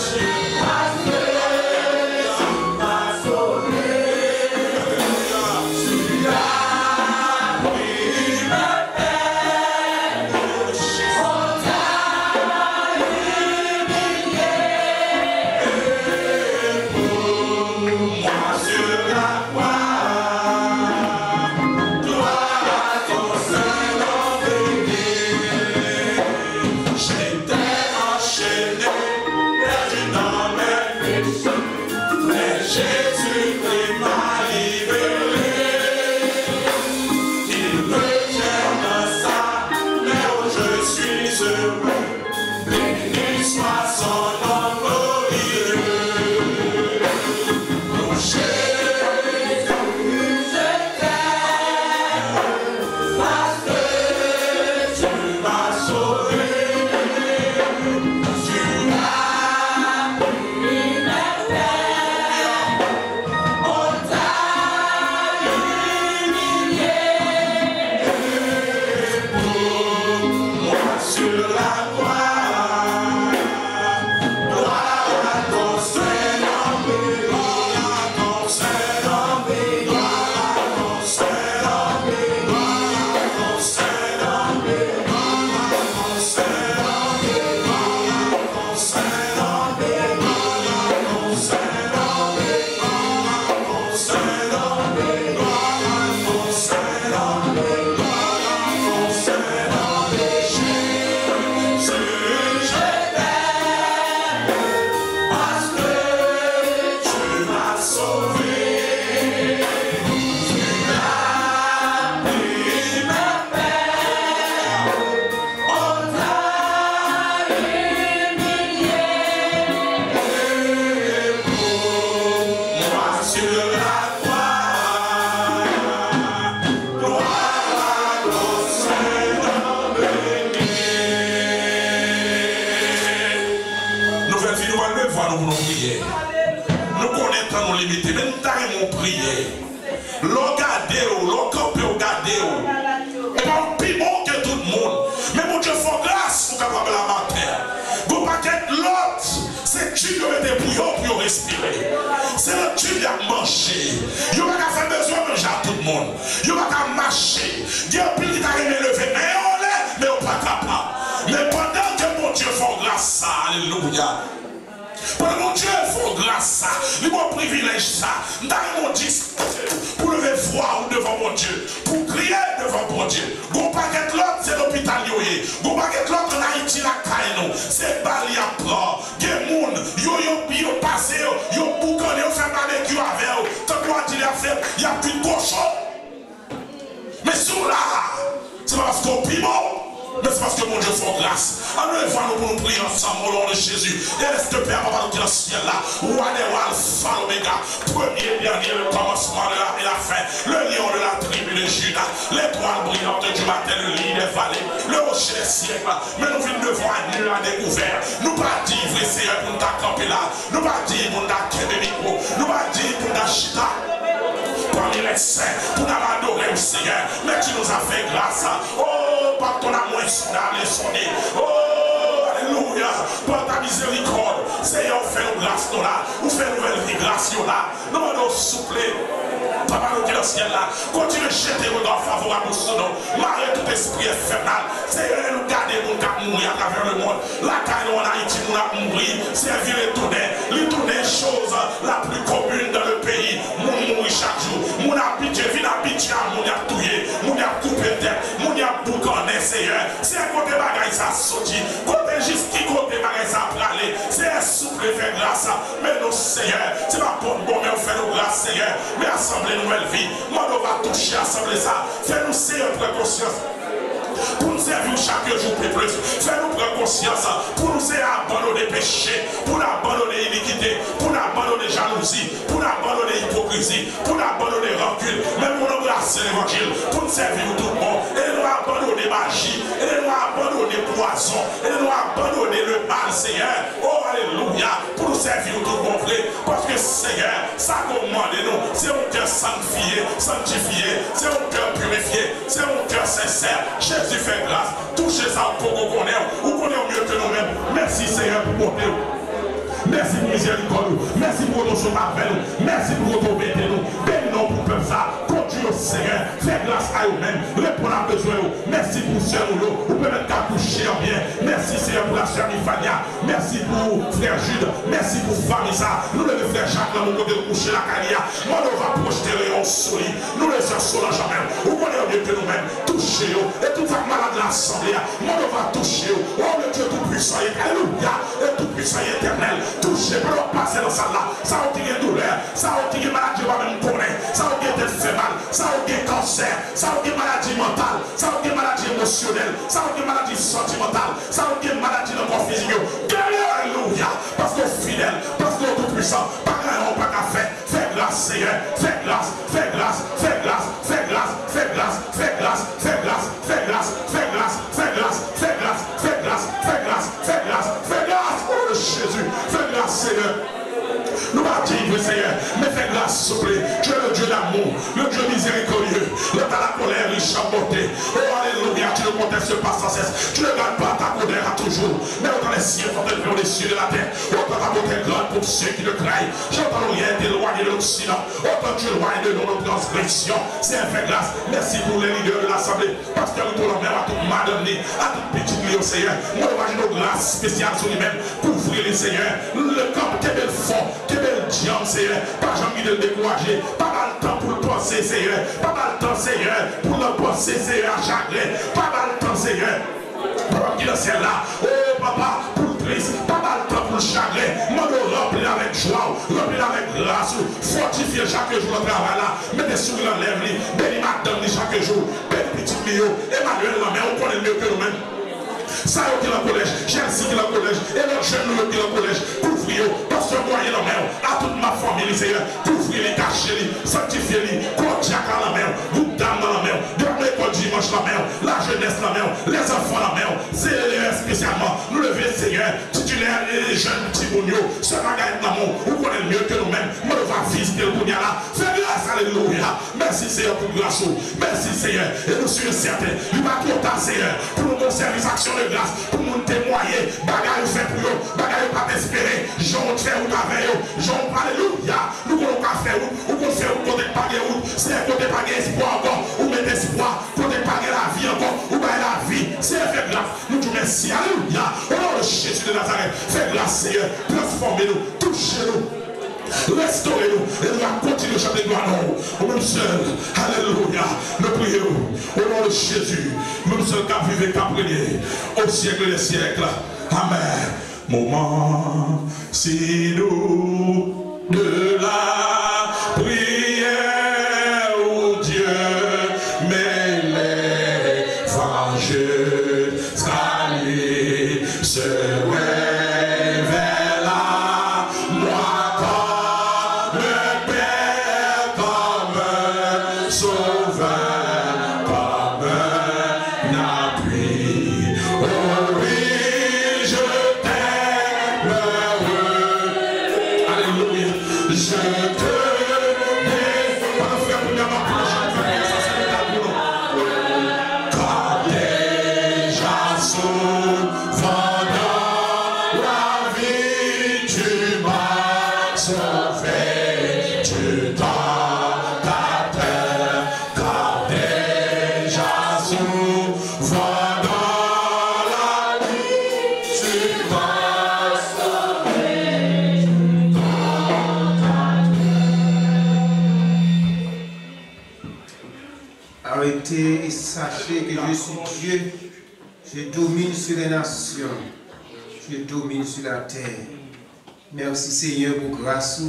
C'est le Dieu qui a mangé. Il n'y a pas fait besoin de manger à tout le monde. Il n'y a pas marcher. Il y a plus qui t'a levé, mais on l'est, mais on n'est pas capable. Mais pendant que mon Dieu fait grâce, alléluia. Pendant que mon Dieu fait grâce, il m'a privilège ça. Dans mon disque, pour lever voix devant mon Dieu, pour crier devant mon Dieu. Bon paquet l'autre, c'est l'hôpital yoye. Bon paquet l'autre en Haïti, la caille, c'est Bali à plat. Gen yo yo yo passé, yo boucané, yo fait barbecue avec eux. Tant qu'on dit la fête, il y a plus de cochon. Mais sous là, c'est pas parce qu'on piment. Mais c'est parce que mon Dieu fait grâce. Alors il va nous pour nous prier ensemble au nom de Jésus. Et laisse le Père, papa, qui est dans le ciel là. Wane Alpha, l'Oméga. Premier, dernier, le commencement de la, et la fin. Le lion de la tribu de Judas. L'étoile brillante du matin, le lit des vallées. Le rocher des siècles. Mais nous venons devant un nu à découvert. Nous pas dire, vrai Seigneur, pour nous camper là. Nous pas dire, pour nous camper micro. Nous pas dire, pour nous chita. Parmi les saints, pour nous adorer le Seigneur. Mais tu nous as fait grâce. Oh, par ton amour insondable et sonné. Oh, alléluia. Par ta miséricorde. Seigneur, fais nous grâce nous là. Ou fais nouvelle vie grâce nous là. Nous allons souffler. Papa, nous qui est dans le ciel là. Continue de jeter regard favorable sur nous. Marrer tout esprit infernal. Seigneur, nous garder nous qui mourir à travers le monde. La caille en Haïti, nous avons mourir. Servir les tourner. Les tourner chose la plus commune dans le pays. Nous mourir chaque jour. Nous habitué, vin habitué à nous tuer. Nous avons coupé tête. Nous avons boucané, Seigneur. C'est un côté bagaille ça sorti. Côté juste qui côté bagaille ça praler. C'est un souple fait grâce. Mais nous, Seigneur, c'est pas pour bon, mais on fait nos grâces, Seigneur. Mais assemblée nouvelle vie. Moi, on va toucher, assembler ça. Fais-nous, Seigneur, prendre conscience. Pour nous servir chaque jour plus plus. Fais-nous prendre conscience. Pour nous abandonner péché. Pour nous abandonner iniquité. Pour nous abandonner jalousie. Pour nous abandonner hypocrisie. Pour nous abandonner rancune. Même pour nous embrasser l'évangile. Pour nous servir tout le monde. Et nous abandonner magie. Et nous abandonner poison. Et nous abandonner le mal, Seigneur. Oh, alléluia. Pour nous servir tout le monde. Parce que, Seigneur, ça commande nous. C'est un cœur sanctifié. Sanctifié. C'est un cœur purifié. C'est un cœur sincère. Jésus fait grâce. Touchez ça pour qu'on connaisse. Ou connaît mieux que nous-mêmes. Merci, Seigneur, pour monter. Merci pour miséricorde. Merci pour ton chemin avec nous. Merci pour ton bété nous. Bénis-nous pour peuple ça. Continue, Seigneur. Fais grâce à eux-mêmes. Réponds à besoin. Merci pour sœur nous. Vous pouvez mettre qu'à coucher en bien. Merci, Seigneur, pour la sœur Nifania. Merci pour frère Jude. Merci pour famille ça. Nous le frère Jacques dans mon côté de coucher la carrière. Moi, nous va projeter en solide. Nous les sœurs Solange même. Vous connaissez mieux que nous-mêmes. Touchez-vous. Et tout ça malade de l'assemblée. Moi, nous va toucher. Oh, le Dieu tout-puissant. Alléluia. Et tout-puissant et éternel. Touchez. Pour passer dans ça là. Ça a été douleur. Ça a été maladie. On va même connaître. Ça a été fait mal. Ça a été cancer. Ça a été maladie mentale. Ça a été maladie émotionnelle. Ça a été maladie sentimentale. Ça a été maladie de corps physique. Alléluia. Parce que fidèle. Parce que tout-puissant. Pas qu'un pas qu'à faire. Fais grâce, Seigneur. Fais grâce. Fais grâce. Fais grâce. Fais grâce. Fais grâce. Fais grâce. Fais grâce. Fais grâce. Fais grâce. Fais grâce. Fais grâce. Fais grâce. Fais grâce. Fais grâce. Fais grâce. Oh Jésus. Fais grâce, Seigneur. Nous va dire, Seigneur, mais fais grâce, s'il vous plaît. Tu es le Dieu d'amour, le Dieu miséricordieux. Le temps la colère, riche en bonté. Oh, alléluia, tu ne contestes pas sans cesse. Tu ne gardes pas ta colère à toujours. Mais autant les cieux sont élevés les cieux de la terre. Autant ta beauté grande pour ceux qui le craignent. J'entends l'Orient éloigné de l'Occident. Autant tu éloignes de nos transgressions. C'est un fait grâce. Merci pour les leaders de l'Assemblée. Parce que nous tournons même à toute madame, à toute petite vie au Seigneur. Nous imaginons nos grâces spéciales sur lui-même pour ouvrir les seigneurs. Le camp, quel bel fond. Bel diable, Seigneur, pas jamais de le décourager, pas mal de temps pour le penser, Seigneur, pas mal de temps, Seigneur, pour le penser, Seigneur, à chagrin, pas mal de temps, Seigneur, pour qu'il est là, oh papa, pour le triste, pas mal de temps pour le chagrin, moi le remplir avec joie, remplir avec grâce, fortifier chaque jour le travail là, mettez sur la lèvre, bénis madame chaque jour, bénis petit Mio, Emmanuel, la mère, on connaît mieux que nous-mêmes. Ça qui est dans le collège, Chelsea qui est dans le collège, et le jeune qui est dans le collège, pour ouvrir, parce que moi, il est dans la main, à toute ma famille, Seigneur, pour ouvrir les cachets, sanctifier les, Kodiak à la main, vous dames dans la main, dernier école dimanche la main, la jeunesse la main, les enfants la main, c'est spécialement, nous lever, Seigneur, titulaire et les jeunes petits bougnots, ce magasin d'amour, vous connaissez mieux que nous-mêmes, moi, on va visiter le bougnout là, fais grâce, alléluia, merci Seigneur pour grâce, merci Seigneur, et nous sommes certains, il va trop tard, Seigneur, pour nos services, actions de grâce, pour nous témoigner, bagaille fait pour eux, bagaille pas espérer, j'en fait ou avec eux, j'en alléluia, nous voulons pas faire ou, ou qu'on fait ou côté pas ou, c'est un côté pas espoir encore, ou mettre espoir, côté pas la vie encore, ou pas la vie, c'est un fait grâce, nous disons merci, alléluia, au nom de Jésus de Nazareth, fais grâce Seigneur, transformez-nous, touchez-nous. Restaurez-nous et nous allons continuer à chanter gloire au même seul. Alléluia. Nous prions au nom de Jésus. Même seul qu'à vivre et qu'à prier au siècle des siècles. Amen. Moment si doux de la prière où Dieu mêlé vengeux s'allie se Arrêtez et sachez que je suis Dieu. Je domine sur les nations. Je domine sur la terre. Merci Seigneur pour grâce.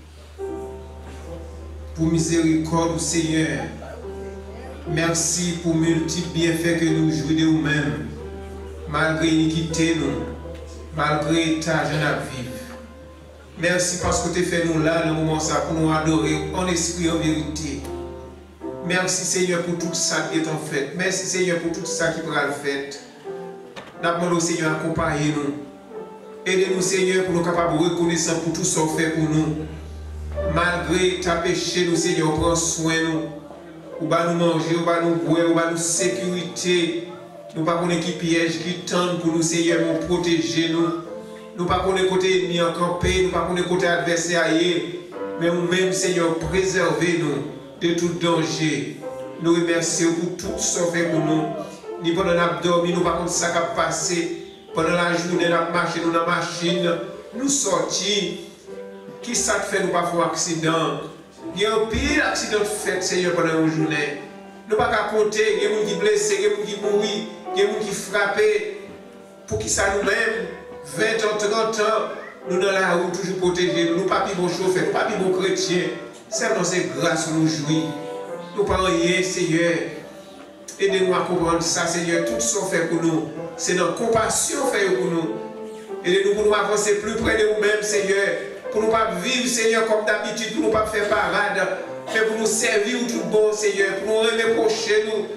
Pour miséricorde Seigneur. Merci pour multiples bienfaits que nous jouons de nous-mêmes. Malgré l'iniquité nous. Malgré ta jeune à vivre. Merci parce que tu fait nous là, le moment ça, pour nous adorer en esprit, en vérité. Merci Seigneur pour tout ça qui est en fait. Merci Seigneur pour tout ça qui pourra le faire. Nous Seigneur, accompagnez-nous. Aidez-nous Seigneur pour nous capables de reconnaître pour tout ce qu'on fait pour nous. Malgré ta péché, nous Seigneur, prends soin de nous. Ou va nous manger, ou va nous boire, ou va nous sécurité. Nous pas qu'on qui piège, qui tente pour nous Seigneur, nous protéger nous. Nous pas connaître côté ennemi en campé, nous pas connaître côté adversaire, mais nous-mêmes, Seigneur, préservez-nous de tout danger. Nous remercions pour tout ce que fait pour nous. Ni pendant la dormi, nous pas contre ça qui a passé. Pendant la journée, nous avons marché, nous dans la machine, nous sortis. Qui ça fait nous pas faire un accident? Il y a un pire accident fait, Seigneur, pendant une journée. Nous pas qu'à compter, il y a des gens qui sont blessés, il y a des gens qui mourent, il y a des gens qui sont frappés. Pour qui ça nous-mêmes, vingt ans, trente ans, nous dans la route toujours protégés, nous pas plus bons chauffeurs, nous pas plus bons chrétiens. Seulement c'est grâce nous jouir. Nous pas rien, Seigneur. Aidez-nous à comprendre ça, Seigneur. Tout ce qu'on fait pour nous, c'est notre compassion fait pour nous. Aidez-nous pour nous avancer plus près de nous-mêmes, Seigneur. Pour nous pas vivre, Seigneur, comme d'habitude, pour nous pas faire parade, mais pour nous servir tout bon, Seigneur. Pour nous reprocher nous.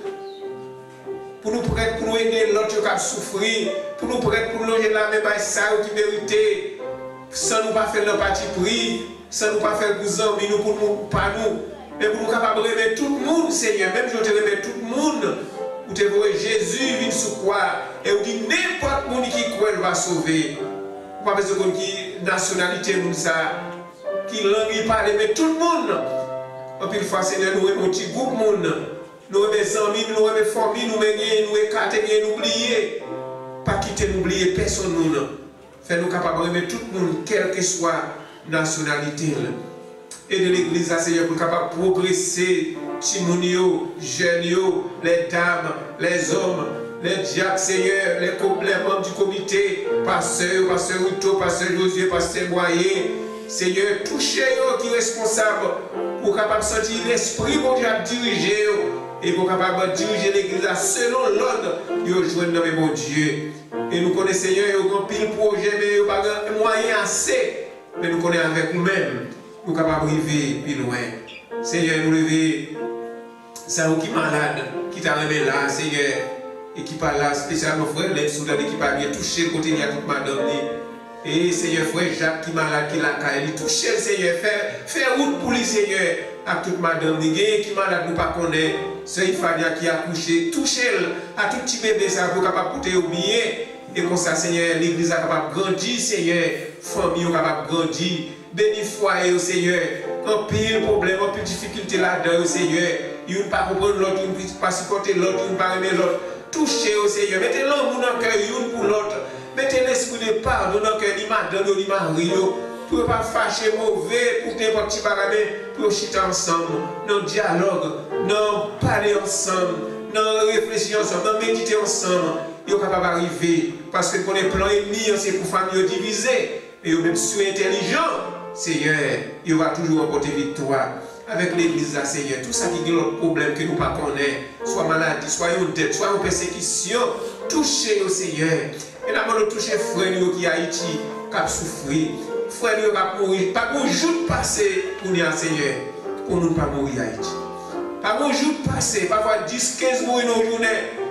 Pour nous prêter, pour nous aider l'autre qui a souffert. Pour nous prêter, pour nous loger la même ça qui mérite. Sans nous pas faire le parti pris, sans nous pas faire pour amis, nous pour nous, pas nous. Mais pour nous capables de remettre tout le monde, Seigneur. Même si je te remets tout le monde, vous te voyez Jésus vient sous quoi. Et vous dites n'importe qui qui croit va sauver. Pas besoin de qui nationalité nous ça, qui langue il parle, mais tout le monde. En plus, fois, Seigneur, nous avons un petit groupe monde. Nous avons des amis, nous avons des familles, nous avons nous écarter, nous oublier. Pas quitter, nous oublier personne. Fais-nous capables de remettre tout le monde, quelle que soit la nationalité. Et de l'église, Seigneur, pour capable de progresser, Timonio, jeunes, les dames, les hommes, les diacres, Seigneur, les, les membres du comité, pasteur, pasteur Ruto, pasteur Josué, pasteur Boyer, Seigneur, touchez-eux qui sont responsables pour capable de sentir l'esprit pour diriger et pour capable de diriger l'église selon l'ordre de joindre dans mon Dieu. Et nous connaissons, Seigneur, il y a un pile projet, mais il n'y a pas de moyens assez, mais nous connaissons avec nous-mêmes. Nous sommes capables de arriver plus loin. Seigneur, nous lever, c'est vous qui est malade, qui t'a remis là, Seigneur, et qui parle là, spécialement frère, les soldats qui parlent bien touché le côté de toute madame. Et Seigneur, frère Jacques qui est malade, qui l'a caillé, touché le Seigneur, faire route pour lui, Seigneur, à toute madame, qui est malade, nous ne connaissons pas, c'est Fania qui a couché, touché à tout petit bébé, ça pour capable de porter au billet. Et comme ça, Seigneur, l'église est capable de grandir, Seigneur, famille est capable de grandir. Béni foyer au Seigneur, un pile problème, un pile difficulté là-dedans au Seigneur. Il ne peut pas comprendre l'autre, il ne peut pas supporter l'autre, il ne peut pas aimer l'autre. Touchez au Seigneur, mettez l'amour dans le cœur l'un pour l'autre. Mettez l'esprit de pardon dans le cœur, ni madame, ni mari, pour ne pas fâcher mauvais, pour n'importe qui paramètre, pour chiter ensemble, dans le dialogue, dans parler ensemble, dans réfléchir ensemble, dans méditer ensemble. Ils sont capables d'arriver, parce que pour les plans ennemis, c'est pour famille divisée, et même si vous êtes intelligent, Seigneur, il va toujours remporter victoire avec l'église, Seigneur. Tout ça qui est l'autre problème que nous ne connaissons pas, soit maladie, soit une dette, soit une persécution, touchez au Seigneur. Et d'abord, nous toucher frère qui est Haïti, qui a souffert. Frère qui a mourir, pas pour jour passer pour nous, Seigneur, pour nous ne pas mourir Haïti. Pas pour jour passer, parfois dix, quinze mourir dans une journée.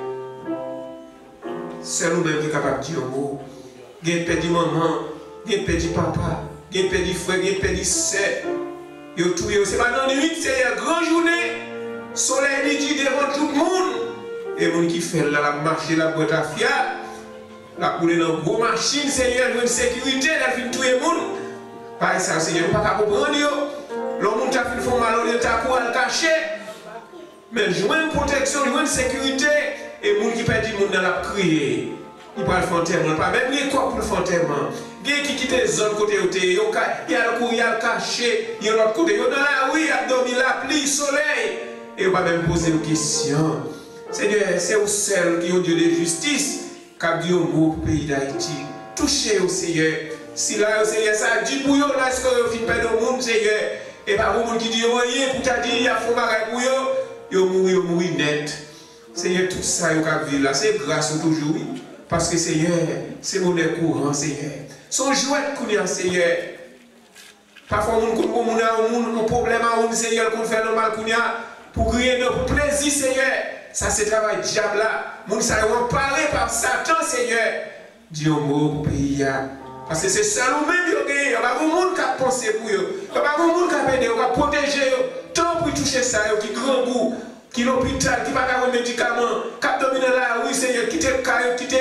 C'est nous-mêmes qui sommes capables de dire un mot. Il y a un petit maman, il y a un petit papa. Il y a un petit frère, il y a un petit sœur. Ce n'est pas dans la nuit, c'est une grande journée. Le soleil dit devant tout le monde. Et les gens qui font la marche, la boîte à fiat, la couler dans une grosse machine, Seigneur, une sécurité, la fin de tout le monde. Par ça, Seigneur, nous ne pouvons pas comprendre. Le monde qui a fait le mal, il a pour le cacher. Mais jouer une protection, jouer une sécurité, et les gens qui perdent le monde dans la crier. Il peut le faire enterrement, pas même les quoi pour le faire enterrement. Il y a qui quitte les zones côté où il y a le courrier, il y a le caché, il y a l'autre côté, il y a dans la rue, il y a dormi la pluie, le soleil. Et on va même poser une question. Seigneur, c'est au seul qui est au Dieu de justice qui a dit au mot pour le pays d'Haïti. Touchez au Seigneur. Si là, le Seigneur, ça dit pour eux, là, est-ce que vous finissez perdre le monde, Seigneur? Et pas pour monde qui dit rien, pour te dire, il y a faux marais pour eux, ils mourent, ils mourent net. Seigneur, tout ça, ils ont vu là, c'est grâce toujours. Parce que Seigneur, c'est mon courant, Seigneur. Son jouet qu'on a, Seigneur. Parfois, on a un problème à un Seigneur qu'on fait le mal qu'on a pour rien, pour plaisir, Seigneur. Ça, c'est le travail du diable là. Moun ça va parler par Satan, Seigneur. Dis un mot pour le pays. Parce que c'est ça nous-mêmes qui avons gagné. Il n'y a pas de monde qui a pensé pour eux. Il n'y a pas de monde qui a aidé, qui a protégé eux. Tant pour toucher ça, qui grand goût, qui l'hôpital, qui n'a pas de médicaments, qui a dominé la rue, Seigneur, qui te caille, qui te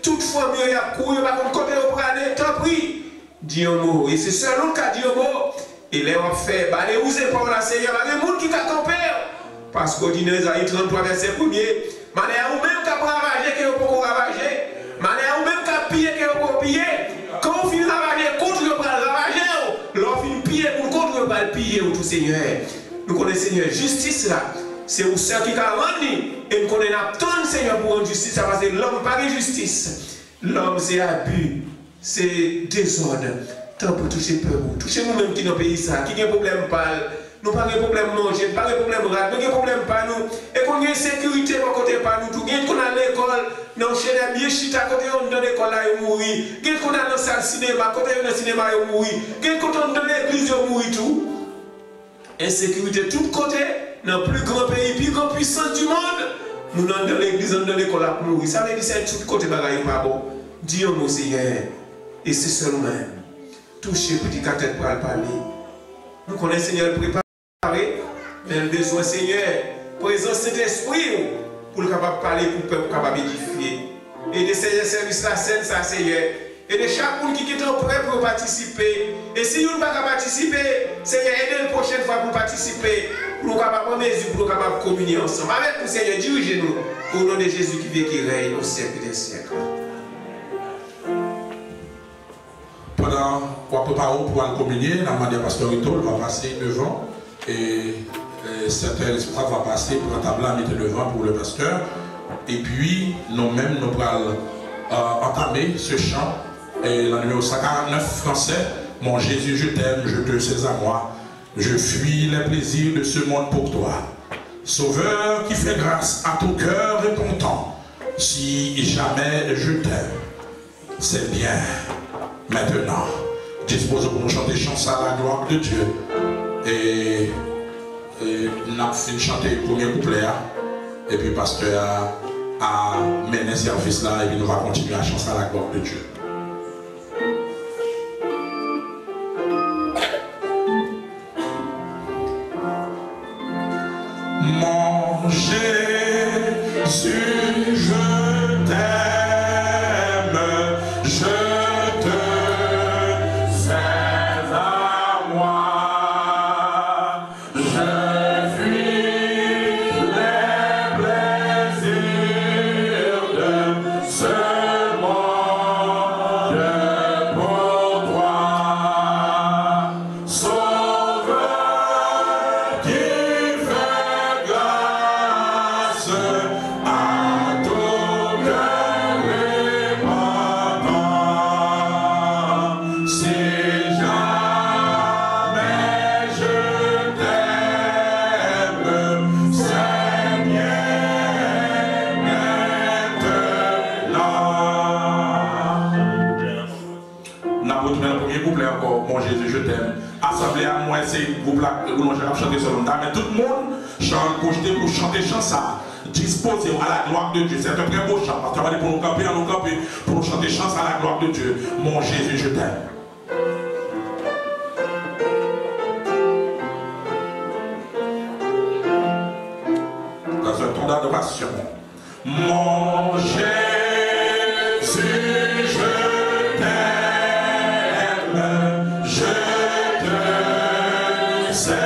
toute famille a couru, par contre, côté au pralé, tant pis. Dis un mot. Et c'est selon le cas dit un mot. Et les on fait, bah, les vous épaules là, Seigneur, il y a des gens qui ont campé. Parce qu'au dîner, Isaïe trente-trois, verset premier. Mané à vous-même qui a ravagé, qui a beaucoup ravagé. Mané à vous-même qui a pillé, qui a beaucoup pillé. Quand vous finissez ravager, contre le bras ravager. L'on finit piller pour contre le bras piller, tout Seigneur. Nous connaissons Seigneur, justice là. C'est vous seul qui a rendu. Et nous connaissons tant Seigneur pour rendre justice. Parce que l'homme n'a pas de justice. L'homme c'est abus. C'est désordre. Tant pour toucher peur. Toucher nous-mêmes qui dans le pays, ça, qui a un problème pâle. Nous n'avons pas de problème manger, pas de problème rate, nous n'avons pas de problème pas nous. Et qu'on a une sécurité à côté pas nous. Tout qu'on a l'école, dans le chez les chita à côté on dans l'école là et mourir. Qu'on a dans la salle cinéma, à côté dans le cinéma et mourir. Qu'on a dans l'église et mourir tout. Insécurité de tous côtés, dans le plus grand pays, plus grand puissance du monde. Nous dans l'église, dans l'école là pour mourir. Ça veut dire que c'est tout côté bagaille pas bon. Dis au Seigneur. Et c'est seulement toucher petit tête pour le parler. Nous connaissons Seigneur préparé. Mais le besoin, Seigneur, présence Saint-Esprit pour le capable parler, pour le peuple capable édifier. Et de ces services là, c'est ça, Seigneur. Et de chaque monde qui est prêt pour participer. Et si vous ne pouvez pas participer, Seigneur, aidez la prochaine fois pour participer. Pour nous capable prendre mesure, pour nous capable communier ensemble. Avec nous, Seigneur, dirigez-nous au nom de Jésus qui vit et qui règne au siècle des siècles. Pendant qu'on prépare pour aller communier, la demande à Pasteur Rito va passer devant. Et euh, certains espoirs vont passer pour un tableau mettre devant pour le pasteur. Et puis, nous-mêmes, nous allons euh, entamer ce chant. Et le numéro cent quarante-neuf français, mon Jésus, je t'aime, je te sais à moi. Je fuis les plaisirs de ce monde pour toi. Sauveur qui fait grâce à ton cœur et content. Si jamais je t'aime, c'est bien. Maintenant, disposons pour nous chanter chanson à la gloire de Dieu. Et, et nous avons fini de chanter le premier couplet. Et puis, le pasteur a, a mené le service là. Et puis, nous allons continuer à chanter à la gloire de Dieu. Mon Jésus, je t'aime, je mais tout le monde chante projeté pour chanter chanson disposé à la gloire de Dieu. C'est un très beau chant parce qu'on va dire pour nous camper, nous camper, pour nous chanter chanson à la gloire de Dieu. Mon Jésus, je t'aime. Dans un ton d'adoration. Mon Jésus, je t'aime, je te sais.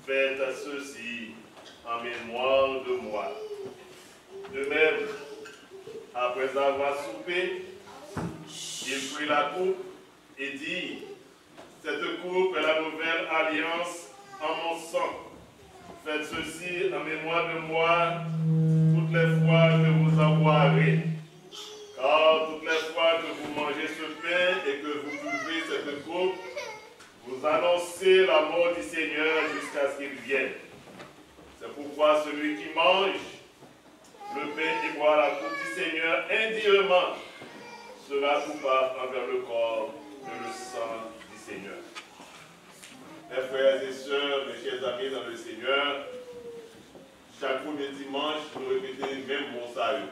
faites ceci en mémoire de moi. De même, après avoir soupé, il prit la coupe et dit, cette coupe est la nouvelle alliance en mon sang. Faites ceci en mémoire de moi toutes les fois que vous en boirez. Car toutes les fois que vous mangez ce pain et que vous buvez cette coupe, vous annoncez la mort du Seigneur jusqu'à ce qu'il vienne. C'est pourquoi celui qui mange le pain et boit la coupe du Seigneur indirectement sera coupable envers le corps et le sang du Seigneur. Mes frères et sœurs, mes chers amis dans le Seigneur, chaque premier dimanche, nous répétons le même bon salut.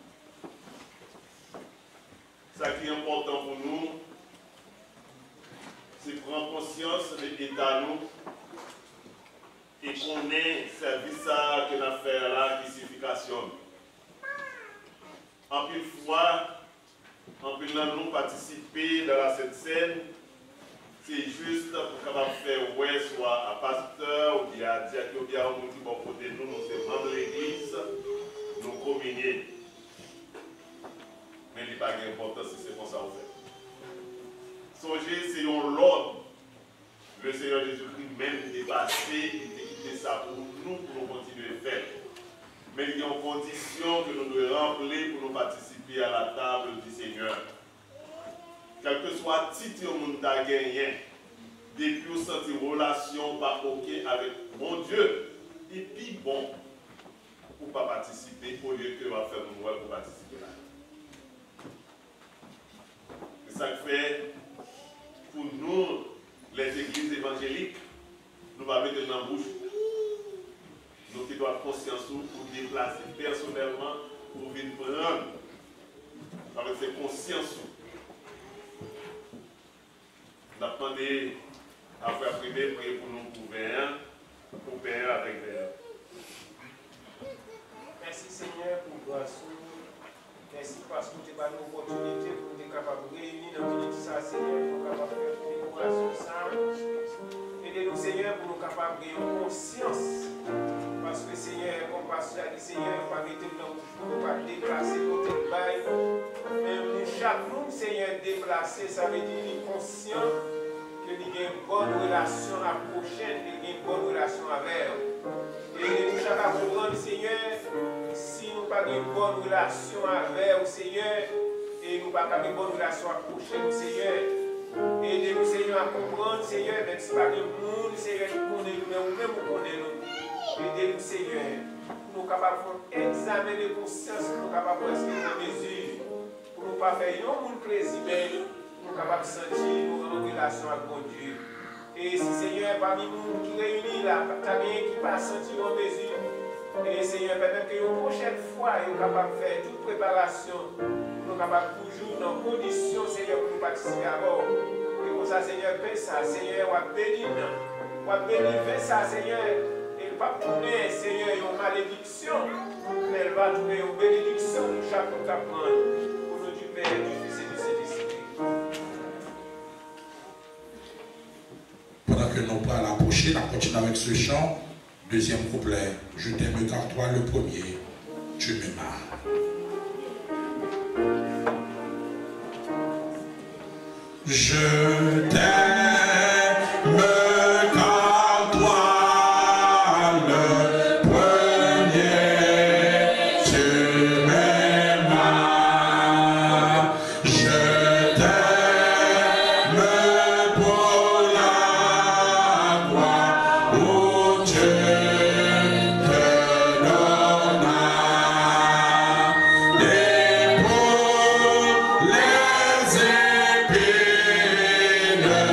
Ce qui est important pour nous, c'est prendre conscience de l'état nous et qu'on ait service à que nous fait là qui signification. En plus fois, en plus nous participer dans la cette scène, c'est juste pour capable faire ouais soit à pasteur ou bien à diacre ou bien à un qui bon côté nous nous c'est rendre l'église, nous communier. Mais il n'est pas important si c'est comme ça on fait. Songez, c'est un l'ordre. Le Seigneur Jésus-Christ même dépassé, il a quitté ça pour nous, pour nous continuer à faire. Mais il y a une condition que nous devons remplir pour nous participer à la table du Seigneur. Quel que soit le titre que nous avons gagné, depuis nous sentir une relation pas OK avec mon Dieu, et puis bon, pour ne pas participer, au lieu que nous allons faire nous pour participer là. C'est ça que fait, pour nous, les églises évangéliques, nous allons mettre dans la bouche. Nous qui doivent conscience pour déplacer personnellement, pour venir prendre avec ces consciences. Nous avons demandé à Frère Privé prier pour nous pour Béen, pour Béen avec Béen. Merci Seigneur pour grâce. Merci parce que tu as donné l'opportunité pour nous être capables de réunir dans le ça, Seigneur, pour nous capables de faire une décoration ça. Aidez-nous, Seigneur, pour nous capables de gagner conscience. Parce que, Seigneur, comme pasteur a dit, Seigneur, pas mettre dans pour nous pas déplacer côté de bail. Mais nous, chaque nous, Seigneur, déplacer, ça veut dire conscient que nous avons une bonne relation à la prochaine, nous avons une bonne relation avec elle. Et nous, chaque fois, comprendre, Seigneur, si nous n'avons pas une bonne relation avec le Seigneur, et nous n'avons pas une bonne relation à la prochaine, Seigneur, aidez-nous, Seigneur, à comprendre, Seigneur, même si ce n'est pas le monde, Seigneur, nous connaissons, mais nous-mêmes, nous connaissons. Aidez-nous, Seigneur, pour nous capables de faire un examen de conscience, pour nous capables de rester en mesure, pour nous pas faire un monde plaisir, mais pour nous capables de sentir nous en relation avec mon Dieu. Et si, Seigneur, parmi nous qui réunissent là, tu as bien qui pas sentir en mesure, et Seigneur, peut-être que la prochaine fois, nous sommes capables de faire toute préparation, nous sommes capables toujours dans conditions, Seigneur, pour nous participer à bord. Et pour ça, Seigneur, paix ça, Seieur, on va bénir, on va bénir ça, Seigneur. Elle ne va pas tourner, Seigneur, une malédiction, mais elle va tourner une bénédiction pour chaque monde qui apprend. Au nom du Père, du Fils et du Saint-Esprit. Pendant que nous parlons approcher, on continue avec ce chant. Deuxième couplet. Je t'aime car toi le premier, tu m'aimas. Je t'aime car toi Yeah.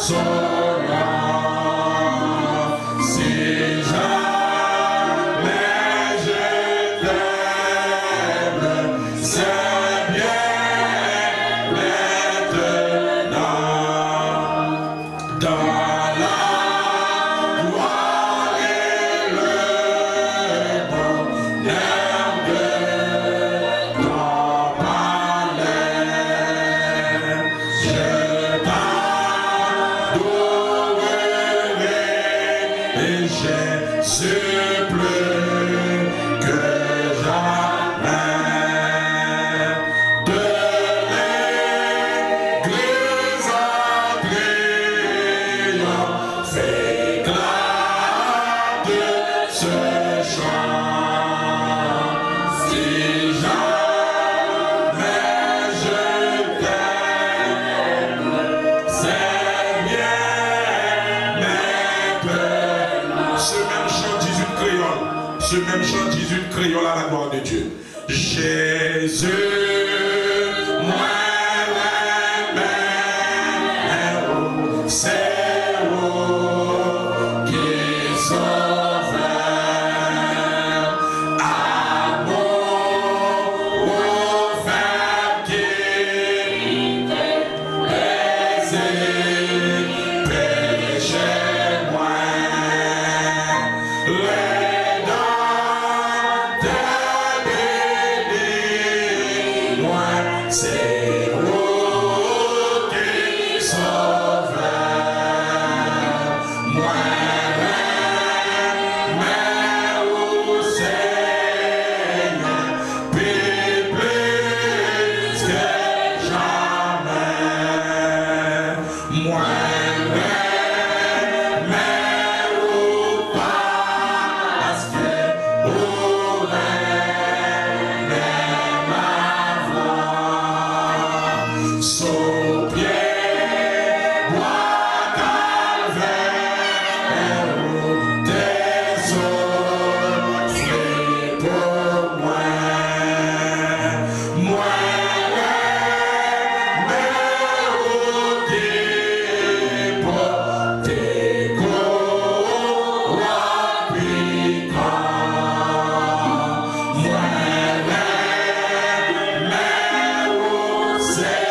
Ce même chant Jésus créole à la gloire de Dieu. Jésus, moi, même, c'est vous qui sauve. Amour, au fait qui baiser, péché, moi. C'est vous qui sauvez, moi, mais où c'est, plus, plus que jamais, moi, mais où parce que vous Son pied, bois calvaire, des eaux fruits pour moi, moi, mais où qui porter quoi, puis quand, moi, mais où c'est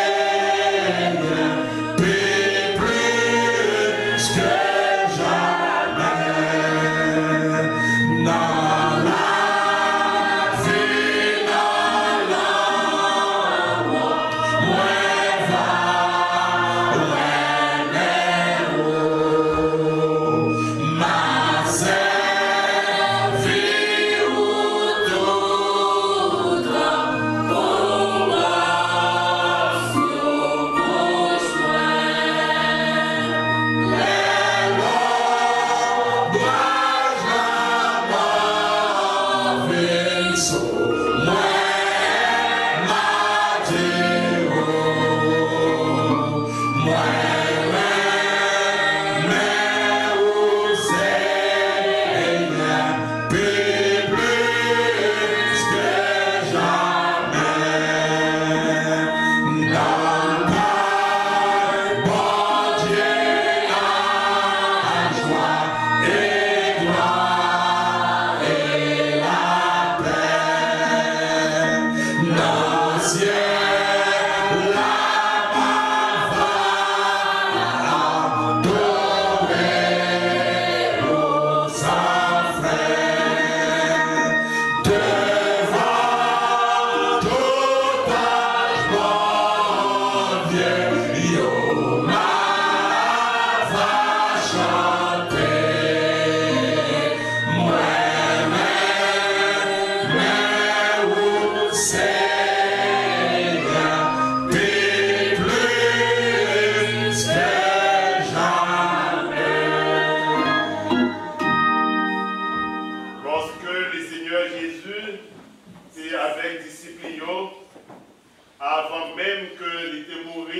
avant même que il était mort,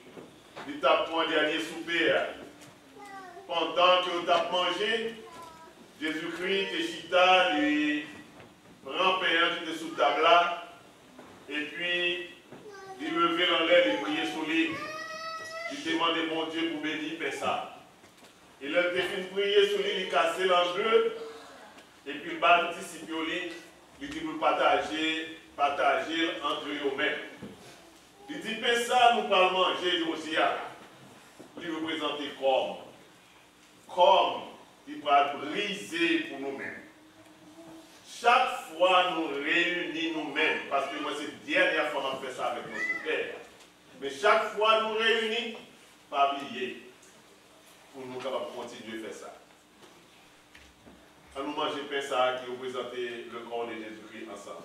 il t'a pris un dernier souper. Pendant que vous avez mangé, Jésus-Christ et Chita lui rampé un qui était sous table là, et puis il levait en l'air et priait sur lui. Il demandait mon Dieu pour bénir ça. il a fait une prière sur lui, il a cassé en deux. Et puis, il va participer au lit. Il dit pour partager, partager entre eux-mêmes. Il dit, mais ça, nous pas manger aussi. Il représente comme. Comme il va briser pour nous-mêmes. Chaque fois nous réunissons nous-mêmes, parce que moi c'est la dernière fois que je fais ça avec mon père. Mais chaque fois nous réunissons, pas oublier, pour nous capables de continuer à faire ça. À nous manger pain ça qui représente le corps de Jésus-Christ ensemble.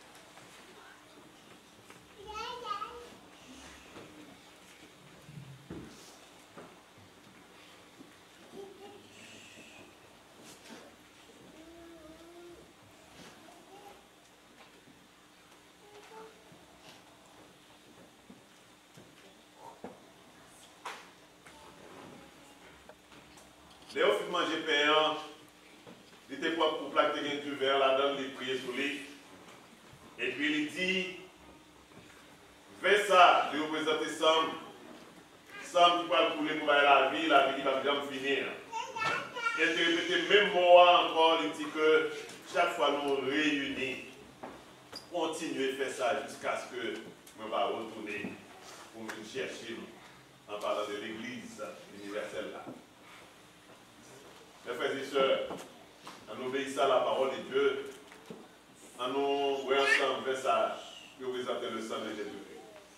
Léo fit manger pain, il était pour plaquer du verre là-dedans, il priait sur lui. Et puis il dit, fais ça, il représente Sam. Sam qui va couler pour la vie, la vie qui va bien finir. Il répète même mot encore, il dit que chaque fois nous réunissons, continuez à faire ça jusqu'à ce que nous va retourner pour nous chercher en parlant de l'église universelle là. Mes frères et sœurs, en obéissant à la parole de Dieu, en nous voyant ensemble vers ça, que vous appelez le sang de Jésus-Christ.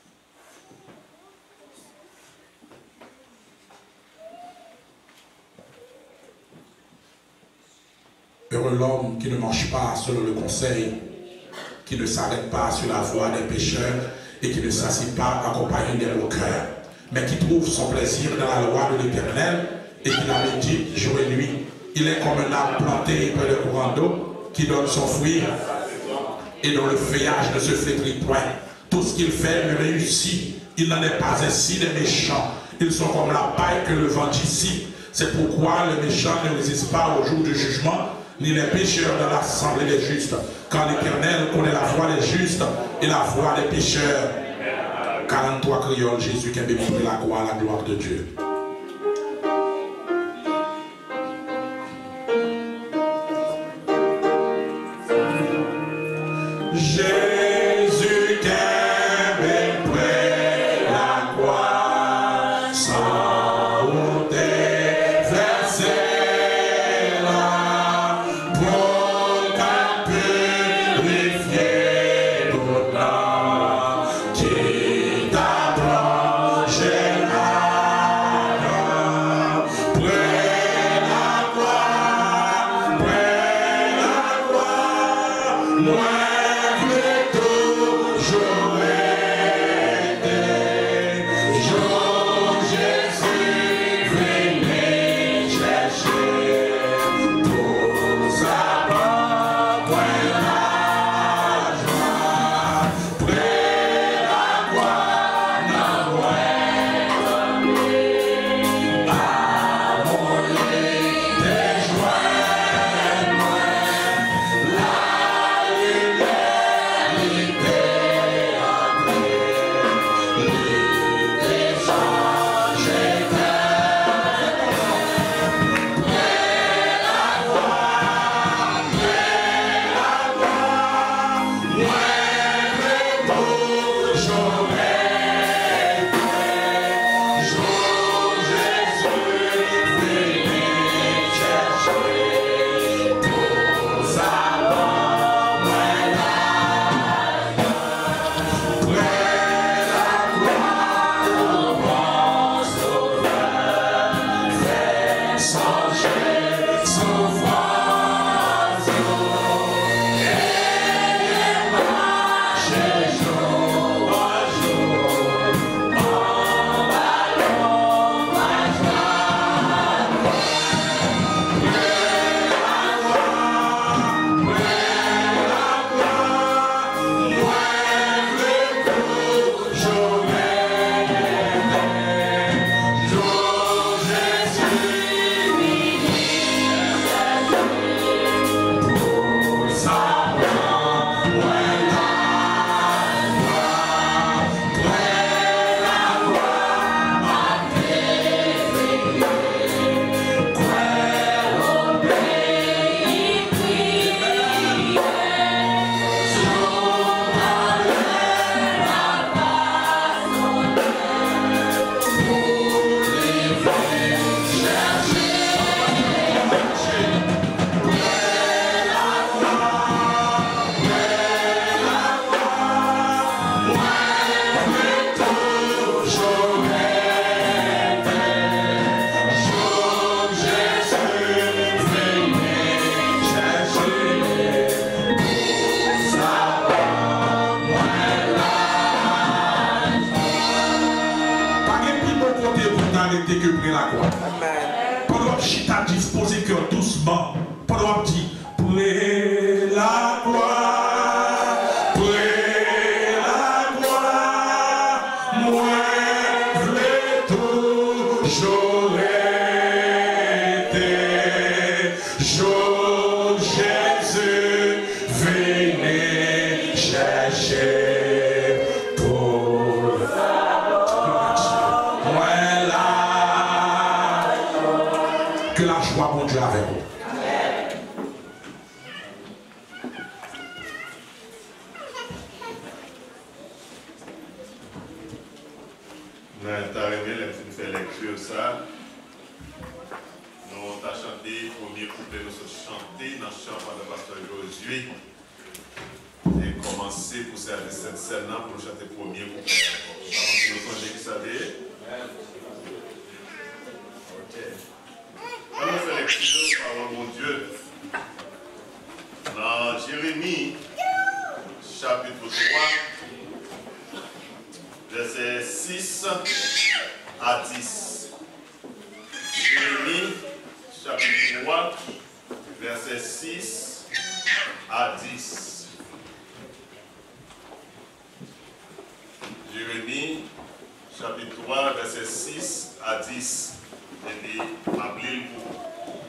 Heureux l'homme qui ne marche pas selon le conseil, qui ne s'arrête pas sur la voie des pécheurs et qui ne s'assied pas accompagné des moqueurs, mais qui trouve son plaisir dans la loi de l'Éternel et qui la médite jour et nuit. Il est comme un arbre planté près de courant d'eau qui donne son fruit et dont le feuillage ne se flétrit point. Tout ce qu'il fait lui réussit. Il n'en est pas ainsi des méchants. Ils sont comme la paille que le vent dissipe. C'est pourquoi le méchant ne résiste pas au jour du jugement, ni les pécheurs dans l'assemblée des justes. Car l'Éternel connaît la voie des justes et la voie des pécheurs. quarante-trois crioles, Jésus qui a béni la gloire, la gloire de Dieu. Jésus qui est près la croix, sans déverser là, pour qu'à purifier notre âme, qui t'approche là. la croix. Pendant que chita disposé cœur doucement, pendant que dit, près la croix, près la croix, moi je toujours été, Jo Jésus venez chercher pour moi là, que la joie mon Dieu avec vous. T'as aimé les petites fait lecture ça. Nous avons chanté, premier couplet, nous avons chanté dans le chant par le pasteur Josué. Et commencé pour servir cette scène-là pour chanter le premier couplet. Nous avons qui savez. Ok. On a fait lecture par mon Dieu. Dans Jérémie, chapitre trois. Versets six à dix. Jérémie, chapitre trois, versets six à dix. Jérémie, chapitre trois, versets six à dix. Et puis, appelez le pour.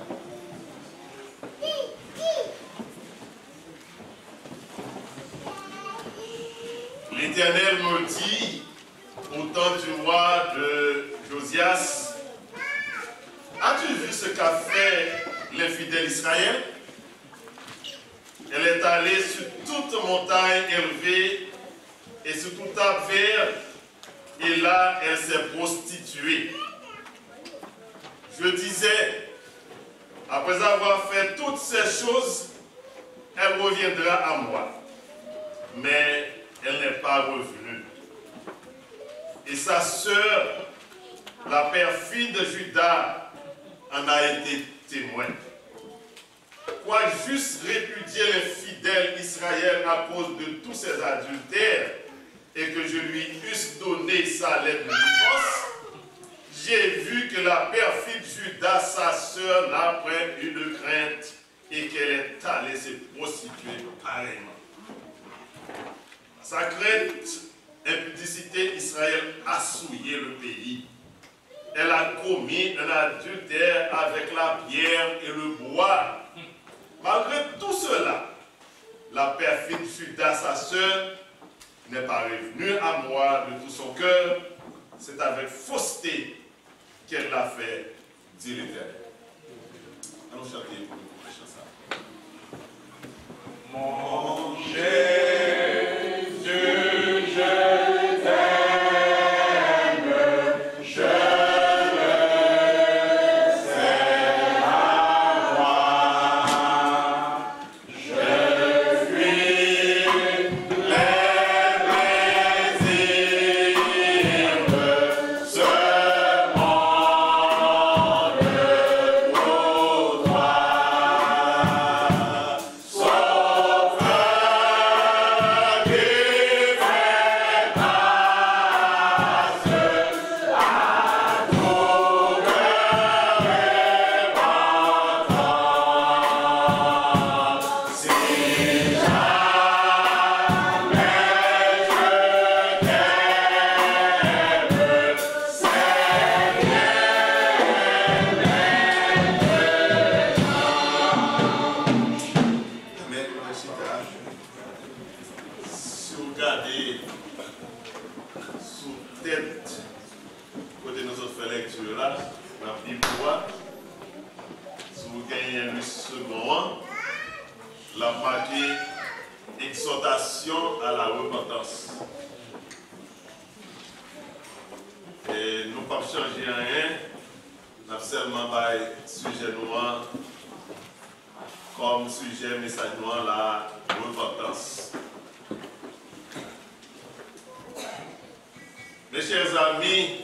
L'Éternel me dit, au temps du roi de Josias, as-tu vu ce qu'a fait l'infidèle Israël? Elle est allée sur toute montagne élevée et sur tout arbre vert, et là elle s'est prostituée. Je disais, après avoir fait toutes ces choses, elle reviendra à moi. Mais elle n'est pas revenue. Et sa sœur, la perfide Judas, en a été témoin. Quoi juste répudier les fidèles Israël à cause de tous ses adultères et que je lui eusse donné sa lettre de divorce, j'ai vu que la perfide Judas, sa sœur, n'a point eu de crainte et qu'elle est allée se prostituer pareillement. Sa crainte, impudicité, Israël a souillé le pays. Elle a commis un adultère avec la pierre et le bois. Malgré tout cela, la perfide Judas, sa sœur, n'est pas revenue à moi de tout son cœur. C'est avec fausseté qu'elle l'a fait, dit l'Éternel. Allons chanter pour le prochain ça. Mon Jésus, je t'aime, je exhortation à la repentance. Et nous ne pouvons pas changer rien, nous avons seulement un sujet noir comme sujet message noir la repentance. Mes chers amis,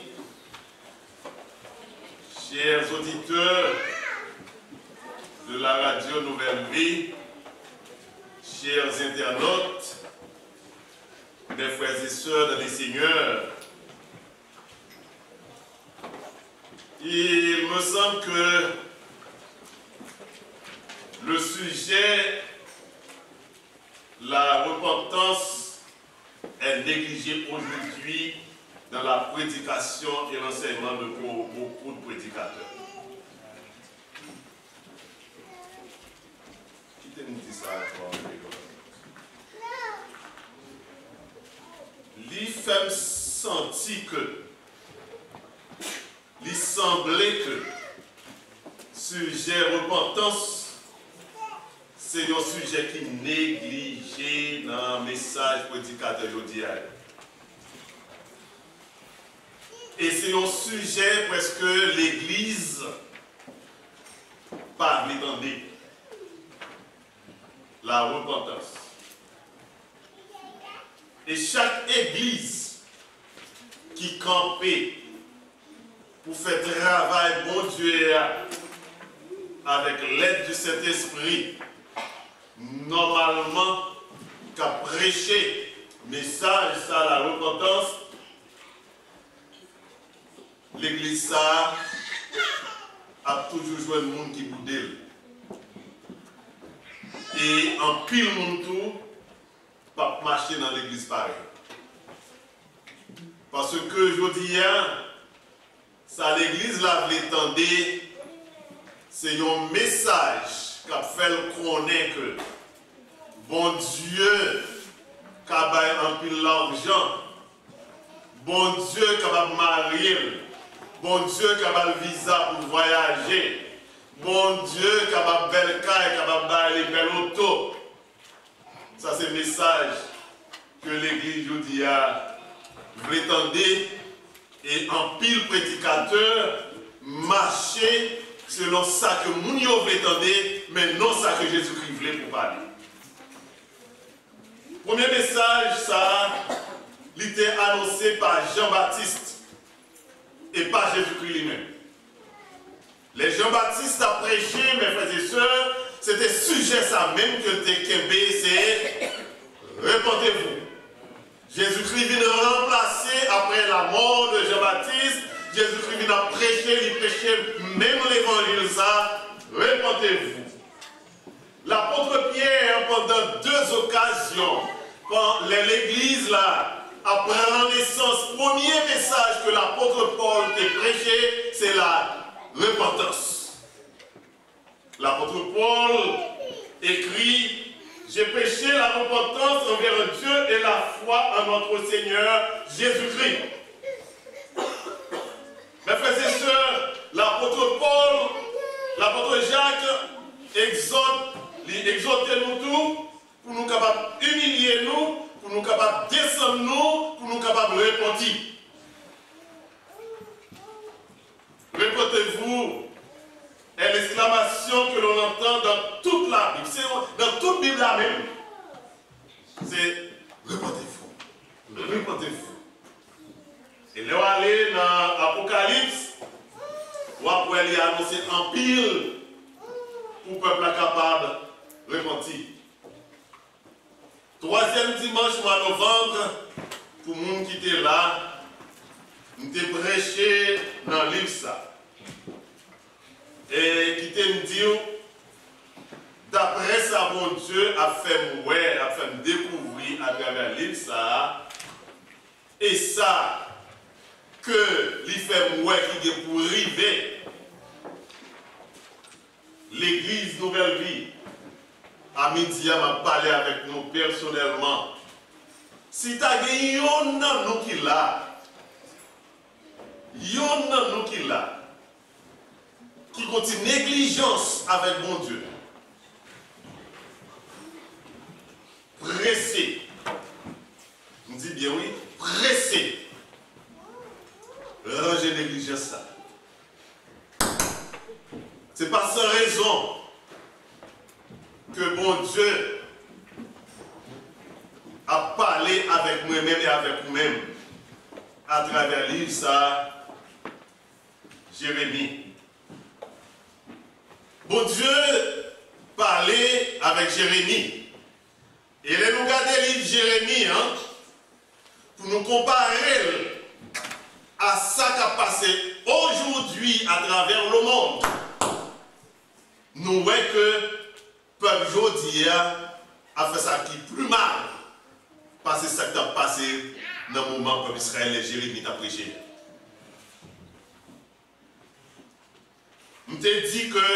chers auditeurs de la radio Nouvelle Vie, chers internautes, mes frères et sœurs dans les seigneurs, il me semble que le sujet, la repentance, est négligé aujourd'hui dans la prédication et l'enseignement de beaucoup de prédicateurs. Qui t'a dit ça encore? Il fait sentir que, il semblait que, sujet repentance, c'est un sujet qui est négligé dans le message prédicateur aujourd'hui. Et c'est un sujet parce que l'Église parle d'entendre la repentance. Et chaque Église qui campait pour faire travail bon Dieu avec l'aide du Saint-Esprit, normalement, qu'à prêcher message ça la repentance, l'Église ça a toujours joué le monde qui boude. Et en pile monde tout, pas marcher dans l'Église pareil. Parce que je dis, ça l'Église là, vous l'étendez, c'est un message qui a fait connaître que bon Dieu qui a un pile l'argent, bon Dieu qui va marier, bon Dieu qui a le visa pour voyager, bon Dieu qui a belle caille, qui a belle belle auto. Ça c'est le message que l'Église aujourd'hui a prétendu et en pile prédicateur marcher selon ça que nous avons prétendu, mais non ça que Jésus-Christ voulait pour parler. Premier message, ça, il était annoncé par Jean-Baptiste et par Jésus-Christ lui-même. Les Jean-Baptiste a prêché, mes frères et sœurs, c'était sujet ça même que le Tekembe, c'est répentez-vous. Jésus-Christ vient remplacer après la mort de Jean-Baptiste. Jésus-Christ vient prêcher, il prêchait même l'évangile ça, répentez-vous. L'apôtre Pierre, pendant deux occasions, quand l'église là, après la naissance, premier message que l'apôtre Paul a prêché, c'est la repentance. L'apôtre Paul écrit, j'ai prêché la repentance envers Dieu et la foi en notre Seigneur Jésus-Christ. Mes frères et sœurs, l'apôtre Paul, l'apôtre Jacques exhorte, exhortez nous tous pour nous capables humilier nous, pour nous capables descendre nous, pour nous capables repentir. Répétez-vous est l'exclamation que l'on entend dans toute la Bible. C'est dans toute Bible là même. C'est répétez-vous. Répétez-vous. Et là, on va aller dans l'Apocalypse, où après il y a annoncé en pile pour le peuple capable de repentir. Troisième dimanche mois de novembre, pour les gens qui étaient là, nous avons prêché dans le livre ça. Et qui t'a dit, d'après ça, mon Dieu a fait me ouais, a fait me découvrir à travers le livre ça. Et ça, que l'il fait me ouais qui est pour arriver, l'église Nouvelle Vie, à midi, m'a parlé avec nous personnellement. Si tu as gagné un nous qui l'a, un nous qui l'a, qui continue négligence avec mon Dieu, pressé, on dit bien oui, pressé, ranger négligence ça. C'est pas sans raison que mon Dieu a parlé avec moi-même et avec vous-même à travers le livre ça, Jérémie. Bon Dieu parlait avec Jérémie. Et là, nous regardons le livre Jérémie hein, pour nous comparer à ça qui a passé aujourd'hui, à travers le monde, nous voyons que le peuple aujourd'hui a fait ça qui plus mal. Parce que ça qui a passé dans le moment où Israël et Jérémie a prêché. Je t'ai dit que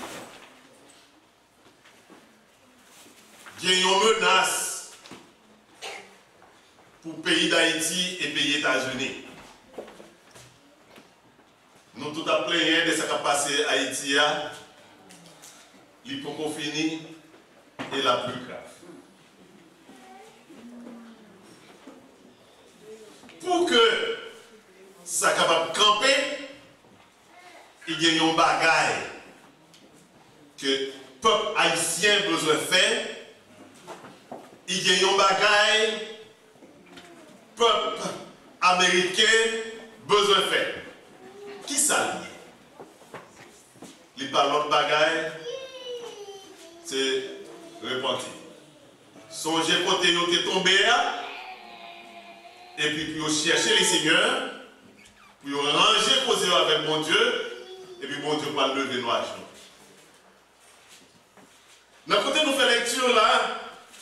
il y a une menace pour le pays d'Haïti et le pays des États-Unis. Nous tout à plaigner de ce qui a passé à Haïti, l'hypoco fini et la plus grave. Pour que ça soit capable de camper, il y a un bagage que le peuple haïtien a besoin de faire. Il y a un bagage que le peuple américain a besoin de faire. Qui ça lié? Il parle de l'autre bagage, c'est repentir. Songez côté où tu tombé, et puis pour chercher les seigneurs, pour ranger causer avec mon Dieu, et puis mon Dieu va lever nos genoux. D'un côté, nous faisons lecture là,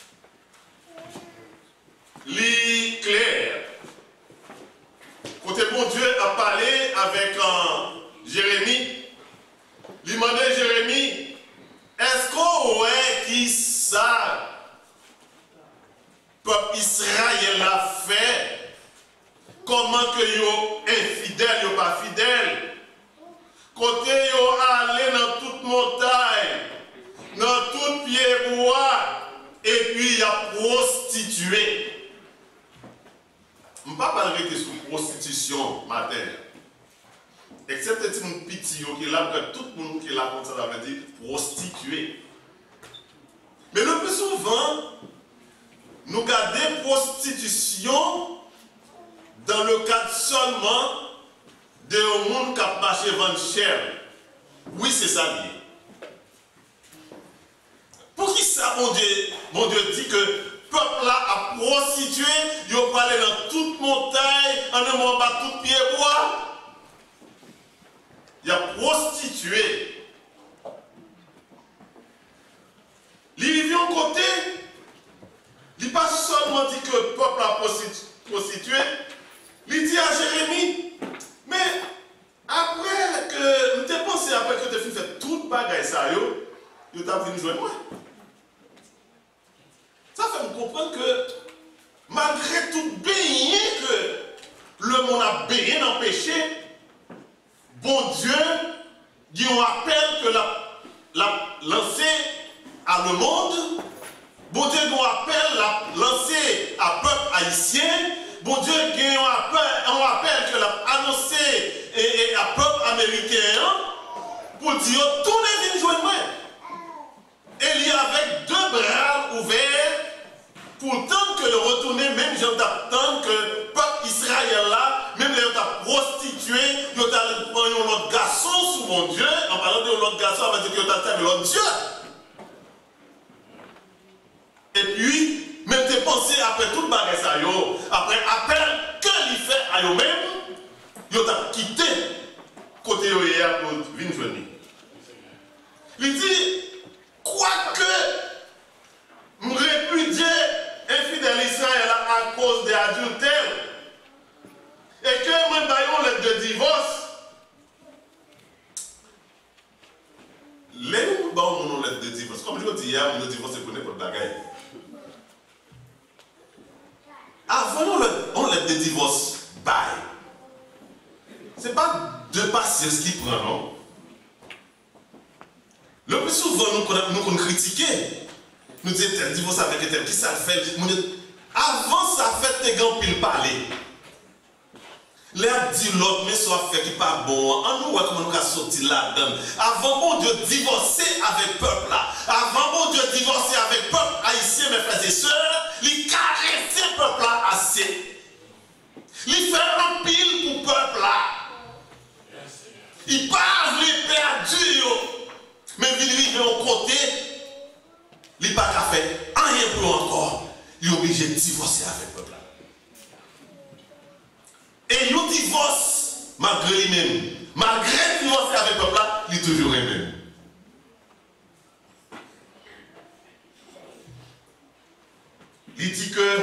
lit clair. Côté mon Dieu a parlé avec euh, Jérémie. Il m'a demandé Jérémie, est-ce qu'on ouais qui ça, peuple Israël a fait? Comment que yo infidèle, yo pas fidèle? Côté yo allé dans toute montagne, dans tout pied bois, et puis il a prostitué. Je ne vais pas parler de sur prostitution matin. Excepté mon petit qui est là, que tout le monde qui est là comme ça, ça veut dire prostituée. Mais le plus souvent, nous gardons prostitution dans le cadre seulement de un monde qui a marché vendre cher. Oui, c'est ça lié. Pour qui ça, mon Dieu, mon Dieu dit que le peuple là a prostitué, il a aller dans toute montagne, en un bas tout pied bois. Il a prostitué. Il vient au côté, il n'a pas seulement dit que le peuple a prostitué, il dit à Jérémie, mais après que nous t'ai pensé, après que tu as fait tout le bagage, ça, tu as venu jouer moi. Ça fait me comprendre que malgré tout bien que le monde a bien dans le péché, bon Dieu, il y a un appel que la, la lancé à le monde. Bon Dieu, il y a un appel la lancé à peuple haïtien. Bon Dieu, il y a un appel, un appel que l'a annoncé et, et à peuple américain pour dire tournez venez jouer moi. Et il y a avec deux bras ouverts pour tant que le retourner, même j'en attends que le peuple Israël là, même les ont prostitué, ils ont pris un autre garçon sous mon Dieu, en parlant de l'autre garçon, on va dire qu'ils ont attaqué l'autre Dieu. Et puis, même tes pensées après tout le bagage, après appel que l'il fait à eux-mêmes, ils ont quitté côté hier pour venir venir. Il dit, quoique, me répudier infidèle Israël à cause des adultères, et que moi d'ailleurs lettre de divorce, les nous donnons mon lettre de divorce. Comme je dis hier, mon divorce c'est pour n'importe bagaille. Avant on lettre de divorce, bye. C'est pas deux patience qui prend, non? Le plus souvent, nous nous critiquons. Nous disons, tel divorce avec tel, qui ça fait? Avant, ça fait tes gants pile parler. L'air dit l'autre, mais soit fait qui pas bon. En nous, comment nous avons sorti là-dedans. Avant, bon Dieu, divorcer avec peuple là. Avant, bon Dieu, divorcer avec peuple haïtien, mes frères et sœurs, il caresse peuple là assez. Il fait un pile pour peuple là. Il parle les perdus. Mais il vit au côté, il n'a pas qu'à faire rien pour encore. Il est obligé de divorcer avec le peuple. Et le divorce, malgré lui-même, Malgré qu'il nuance avec le peuple là, il est toujours aimé. Il dit que,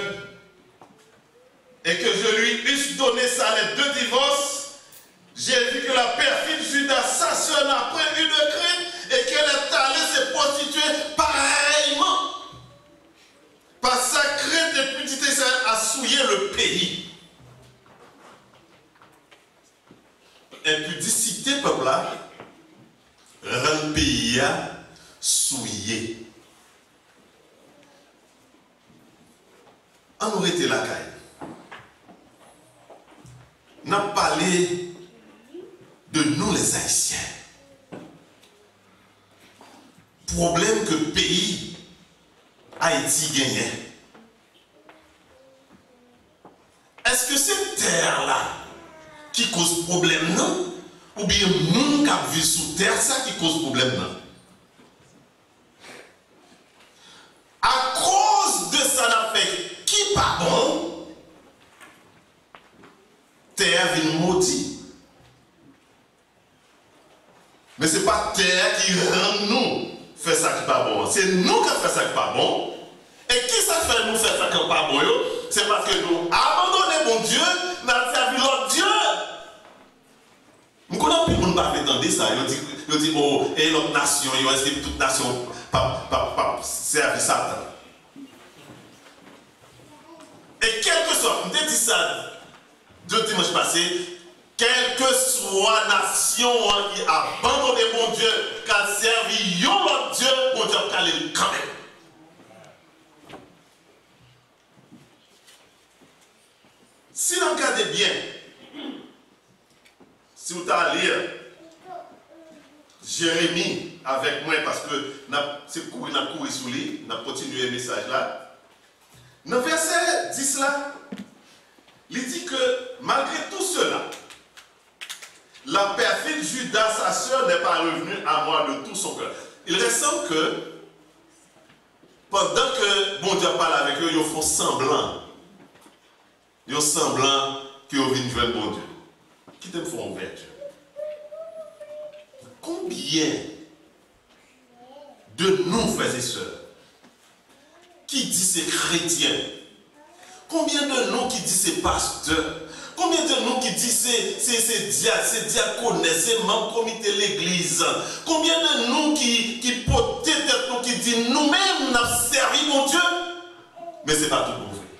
et que je lui eusse donné sa lettre de divorce, j'ai vu que la perfide Judas, sa sœur, n'a pas eu de crainte et qu'elle est allée se prostituer pareillement. Par sa crainte et petite Israël a souillé le pays. Impudicité, peuple là, rend le pays souillé. On aurait été la caille. On a parlé de nous les Haïtiens. Problème que le pays Haïti gagnait. Est-ce que cette terre-là qui cause problème, non? Ou bien nous qui vivons sous terre, ça qui cause problème, non? À cause de ça, n'a fait qui pas bon, terre vient maudit. Mais ce n'est pas terre qui rend nous faire ça qui pas bon. C'est nous qui faisons ça qui pas bon. Et qui ça fait nous faire ça qui pas bon? C'est parce que nous abandonnons mon Dieu, nous avons servi l'autre Dieu. Nous connaissons plus de monde qui fait entendre ça. Ils disent, oh, et l'autre nation, ils ont essayé toute nation pas servir Satan. Et quelque soit, on dit ça deux dimanches passés, quelle que soit nation qui a abandonné mon Dieu, qui a servi l'autre Dieu, mon Dieu a calé quand même. Si vous regardez bien, si vous allez lire Jérémie avec moi, parce que c'est couru, n'a couru sous lui, n'a continué le message là. Dans le verset dix là, il dit que malgré tout cela, la perfide Judas, sa sœur, n'est pas revenue à moi de tout son cœur. Il ressemble que pendant que bon Dieu parle avec eux, ils font semblant. Ils font semblant qu'ils viennent jouer bon Dieu. Qui te font ouvert Dieu? Combien de nous, frères et sœurs, qui dit c'est chrétien? Combien de nous qui dit c'est pasteur? Combien de nous qui dit c'est diaconné, c'est membre comité de l'église? Combien de nous qui, qui peut-être nous qui dit nous-mêmes nous avons servi mon Dieu? Mais ce n'est pas tout pour vous.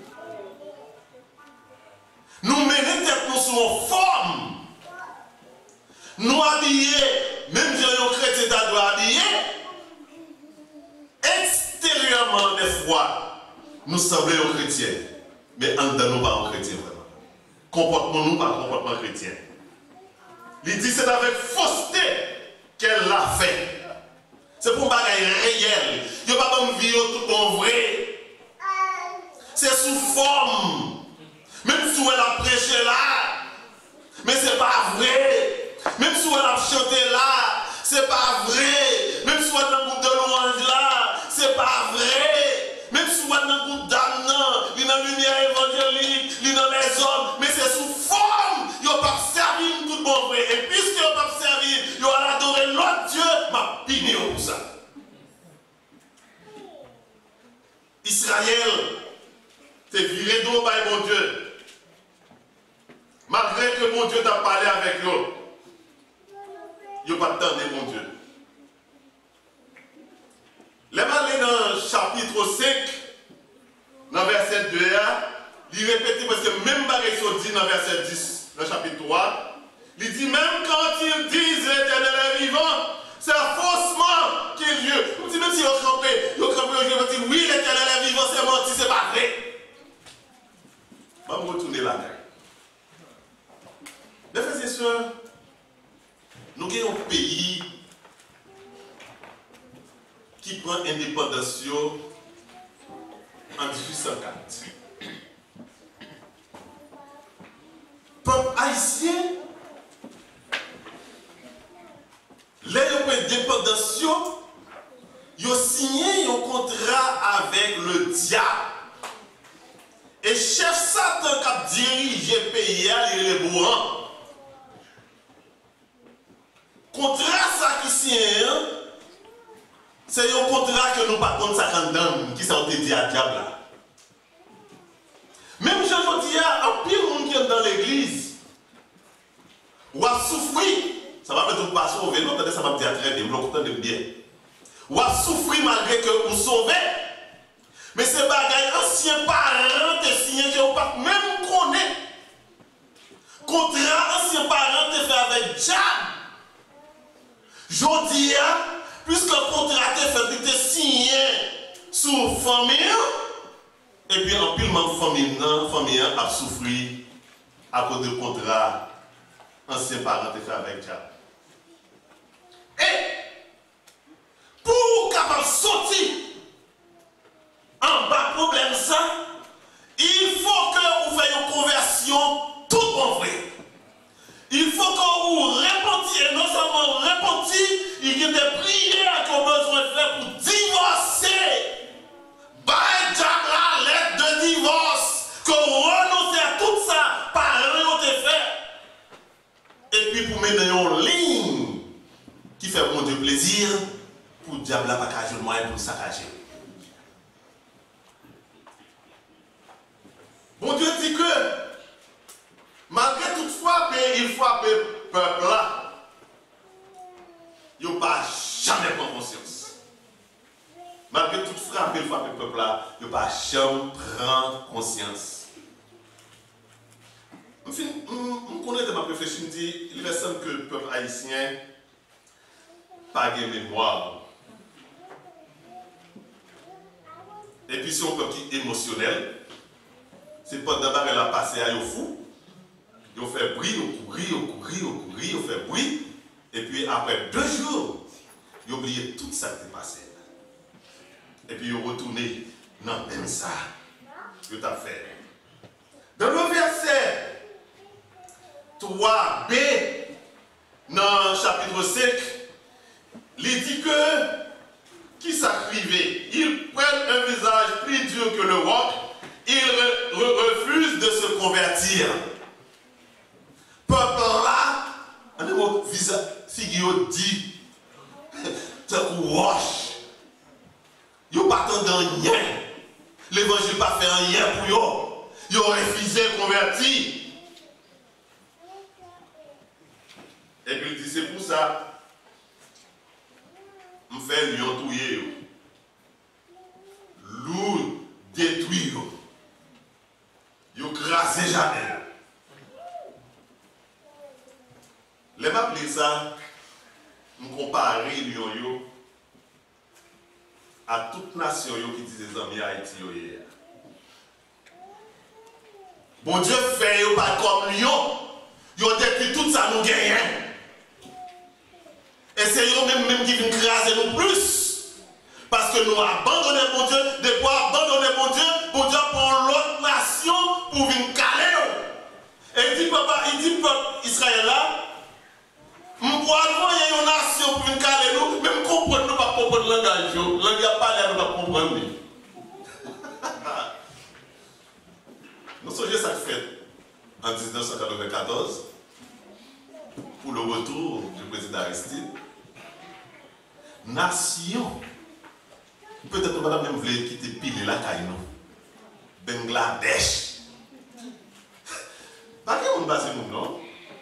Nous menons tête nous sur une forme. Nous habillés, même si les chrétiens doivent habiller, extérieurement des fois, nous semblons chrétiens, mais en dedans nous pas chrétiens vraiment. Comportement-nous pas comportement chrétien. Il dit c'est avec fausseté qu'elle l'a fait. C'est pour un bagage réel. Il n'y a pas de vie tout en vrai. C'est sous forme. Même si elle a prêché là, mais ce n'est pas vrai. Même si elle a chanté là, ce n'est pas vrai. Même si elle a un groupe de louange là, ce n'est pas vrai. Même si elle a un groupe d'âme, il y a une lumière évangélique, il y a les hommes, mais c'est sous forme. Ils n'ont pas servi tout bon vrai. Et puisqu'ils n'ont pas servi, ils ont adoré l'autre Dieu, m'a pigné pour ça. Israël, t'es viré d'eau par mon Dieu. Malgré que mon Dieu t'a parlé avec eux, il n'y a pas de temps de mon Dieu. Les malins dans le chapitre cinq, dans le verset deux, il répète parce que même Barré dit dans le verset dix, dans le chapitre trois, il dit même quand ils disent l'Éternel est vivant, c'est faussement qu'il est Dieu. On dit même si ils ont campé, ils ont campé, ils ont dit oui, l'Éternel est vivant, c'est menti, c'est pas vrai. Je vais me retourner là. Mes frères et sœurs, nous avons un pays qui prend indépendance en dix-huit cent quatre. Peuple haïtien, les indépendance, ils ont signé un contrat avec le diable. Et chef Satan qui a dirigé le pays, il est bourrant. contrat ça qui signe, c'est un contrat que nous pas contre ça dame qui sont dit à diable là. Même je vous dis, il y a un pire monde qui est dans l'église. Ou a souffrir, ça va mettre pas sauver, non, ça va me dire très bien, vous de bien. Ou a souffrir malgré que vous sauvez. Mais c'est bagaille ancien parent te signé que vous pas même connaît. Contrat ancien parent te fait avec diable. Je dis, puisque le contrat te fait te signer sous famille, et puis en pile de famille, la famille a souffert à cause du contrat ancien parent te fait avec diable. Et pour capable sortir en bas problème ça, il faut que vous fassiez une conversion tout en vrai. Il faut que vous répentiez, non seulement répentiez, il y a des prières qu'on a besoin de faire pour divorcer. Bye, la lettre de divorce, que vous renoncez à tout ça, par rien de fait. Et puis pour mener en ligne, qui fait mon Dieu plaisir, pour le diable n'a pas qu'à jouer le moyen pour le saccager. Bon Dieu dit que, malgré toutefois, il faut appeler le peuple là, il n'y a pas jamais prendre conscience. Malgré toute frappe, il faut appeler le peuple là, il n'y a pas jamais prendre conscience. Enfin, je connais de ma réflexion, je me dis, il semble que le peuple haïtien n'a pas de mémoire. Et puis, c'est un peuple qui est émotionnel. C'est pas d'abord elle a passé à fou. Ils fait bruit, ils courir, ils courir, ils courir, ils fait bruit. Et puis après deux jours, ils ont oublié tout ça qui est passé. Et puis ils ont retourné dans même ça. Ils ont fait. Dans le verset trois b, dans le chapitre cinq, il dit que qui s'acrivait, ils prennent un visage plus dur que le roc. Il re, re, refuse de se convertir. Peuple là, un mot visage, figure dit, c'est un roche. Ils n'ont pas tant rien. L'évangile n'a pas fait rien pour eux. Ils ont refusé de convertir. Et puis il dit, c'est pour ça, je fais lion touyer. Loup détruire. Yo crasé jamais. Les m'appeler ça, me comparer lion yo à toute nation yo qui dit des amis Haïti yo hier. Bon Dieu fait yo pas comme lion. Yo détruit tout ça nous gagnons. Et c'est eux même, même qui viennent craser nous plus. Parce que nous abandonnons mon Dieu, de quoi abandonner mon Dieu, pour Dieu pour l'autre nation, pour venir caler. Et il dit, papa, il dit, peuple Israël là, nous pouvons envoyer une nation pour venir caler nous, même comprendre, nous pas comprendre le langage. Le langage pas l'air, nous pas comprendre. Nous sommes ça fait en mille neuf cent quatre-vingt-quatorze, pour le retour du président Aristide. Nation. Peut-être que madame même voulait quitter pile la caille nous. Bangladesh. Pas que on base nous non.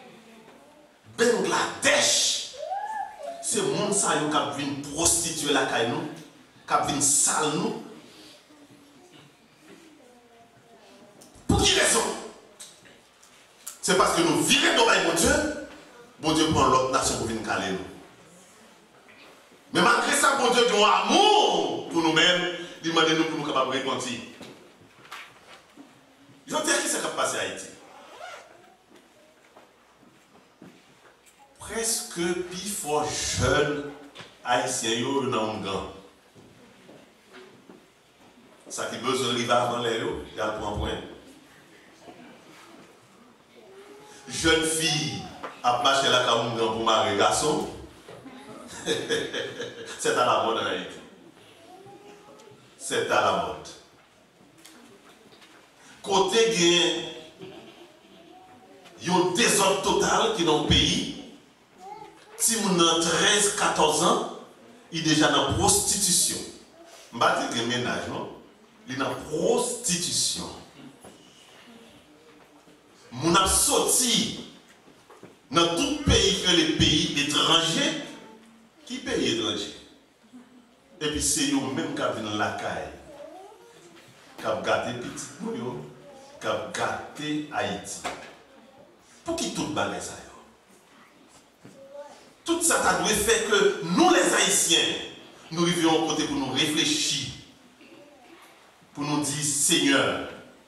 Bangladesh. C'est le monde ça qui vient prostituer la caille nous, qui vient sale nous. Pour quelle raison? C'est parce que nous vivons dans mon Dieu. Bon Dieu prend l'autre nation pour venir caler nous. Mais malgré ça, bon Dieu, qui a un amour pour nous-mêmes, il demande nous pour nous capables de répondre. Je veux dire qui s'est passé à Haïti. Presque plus fort jeunes haïtiens dans un gang. Ça qui besoin d'arriver avant les yeux, il y a le point point. Jeune fille a marché la camouflage pour marier garçon. C'est à la mode en Haïti. C'est à la mode. Côté gain, il y a un désordre total qui est dans le pays. si mon a treize quatorze ans, il est déjà dans la prostitution. Je ne vais pas dire ménage, non? Il est dans la prostitution. Mon a sorti dans tout pays que les pays étrangers. Qui pays étranger? Et puis c'est eux même qui viennent la caille. Qui ont gâté petit nous, qui ont gâté Haïti. Pour qui tout bagaille ça? Tout ça a dû faire que nous les Haïtiens, nous arrivions au côté pour nous réfléchir, pour nous dire Seigneur,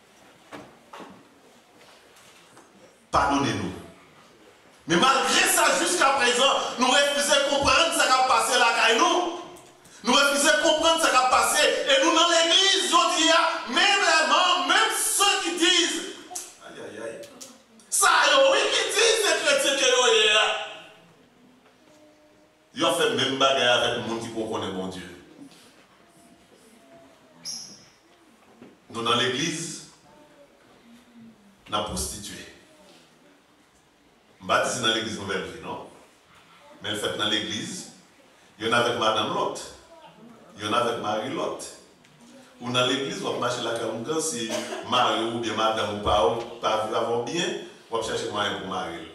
pardonnez-nous. Mais malgré ça, jusqu'à présent, nous refusons de comprendre ce qui a passé là avec nous. Nous refusons de comprendre ce qui a passé. Et nous dans l'église, je dis, même les membres, même ceux qui disent, aïe aïe aïe, ça, oui, qui disent ces chrétiens que yo là. Ils ont fait même bagarre avec le monde qui connaît mon Dieu. Nous dans l'église, nous avons prostitué. Je ne sais pas si dans l'église nouvelle vie, non? Mais le fait dans l'église, il y en a avec Madame Lot, il y en a avec Marie Lot. Ou dans l'église, on va marcher la carouga, si Marie ou bien Madame ou pas, pas avoir bien, on va chercher moyen pour Marie.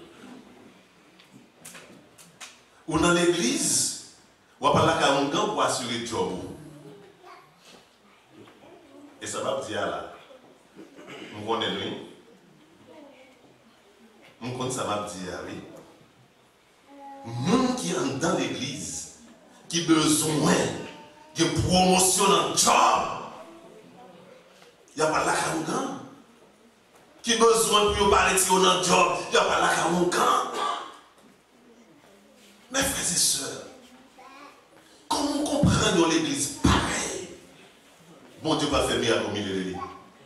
Ou dans l'église, on va parler à un gars pour assurer le job. Et ça va dire là. On connaît lui. On connaît ça va dire oui. Nous qui sommes dans l'église, qui besoin de promotion dans le job, il n'y a pas là qu'à un gars. Qui besoin pour parler de dans le job, il n'y a pas là qu'à un gars. Mes frères et sœurs, comment comprendre l'église pareil? Bon Dieu va faire miracle au milieu de l'église.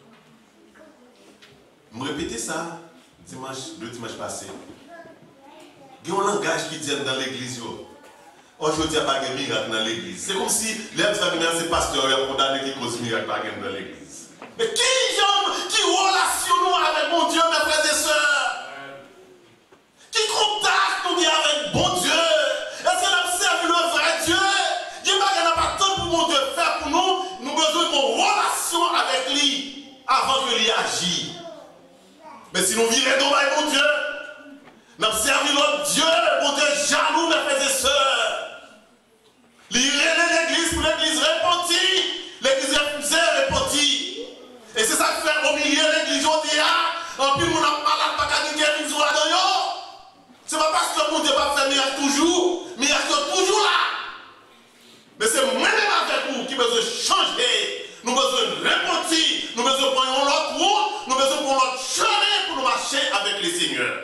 Je me répétais ça dimanche, le dimanche passé. Il y a un langage qui dit dans l'église. Aujourd'hui, il n'y a pas de miracle dans l'église. C'est comme si les familles, c'est pasteur qui a condamné qui cause miracle dans l'église. Mais qui j'aime, qui relation nous avec mon Dieu, mes frères et sœurs? Qui contact nous avec bon Dieu? Est-ce que nous servons le vrai Dieu? Dieu n'a pas tant pour mon Dieu faire pour nous. Nous avons besoin d'une relation avec lui avant que lui agisse. Mais si nous vivons dans mon Dieu, nous servons notre Dieu, mon Dieu jaloux, mes frères et sœurs. Lire l'église pour l'église repentie, l'église refusée repentie. Et c'est ça qui fait au milieu de l'église, on dit, en plus, on n'a pas la paquette de guérison là-dedans. Ce n'est pas parce que mon Dieu va faire miracle toujours, miracle toujours là. Mais c'est moi-même avec vous qui besoin de changer. Nous avons besoin de repentir, nous avons besoin de prendre notre route, nous avons besoin de prendre notre chemin pour nous marcher avec les seigneurs.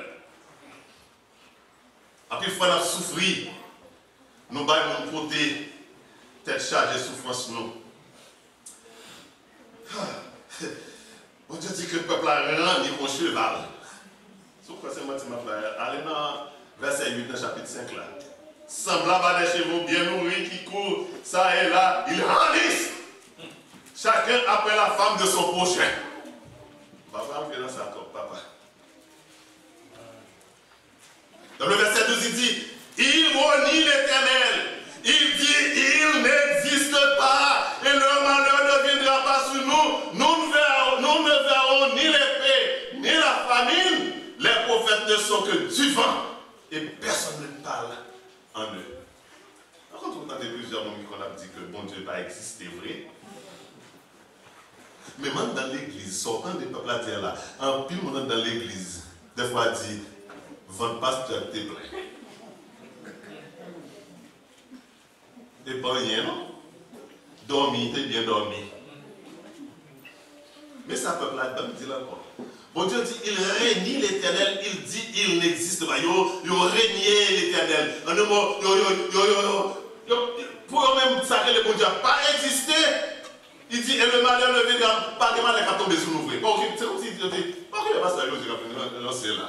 Après, il faut nous souffrir. Nous avons mon côté, tête chargée de souffrance. Nous. Mon Dieu dit que le peuple a rendu mon cheval. Allez dans verset huit, dans chapitre cinq là. Semblable à des chevaux bien nourris qui courent, ça et là, ils rendissent. Chacun après la femme de son prochain. Papa, on fait dans ça, papa. Dans le verset douze, il dit, il renie l'Éternel. Il dit, il n'existe pas et le malheur ne viendra pas sur nous. Nous ne verrons, nous ne verrons ni l'épée, ni la famine. Les prophètes ne sont que du vent et personne ne parle en eux. Quand on entend plusieurs moments qu'on a dit que bon Dieu n'a pas existé, vrai. Mais même dans l'église, sortant des peuples à dire là, un pile monde dans l'église, des fois dit, votre pasteur t'es plein. T'es pas rien, non? Dormi, t'es bien dormi. Mais ça peuple là, il dit encore. Bon Dieu dit, il renie l'Éternel, il dit, il n'existe pas. Yo, yo renier l'Éternel. En un mot, yo, yo, yo, yo, yo, pour eux-mêmes, ça que le bon Dieu n'a pas existé. Il dit, et le malheur ne viendra pas de malheur qui tomber sous nous. C'est comme si il dit, pourquoi le pasteur est lancé là?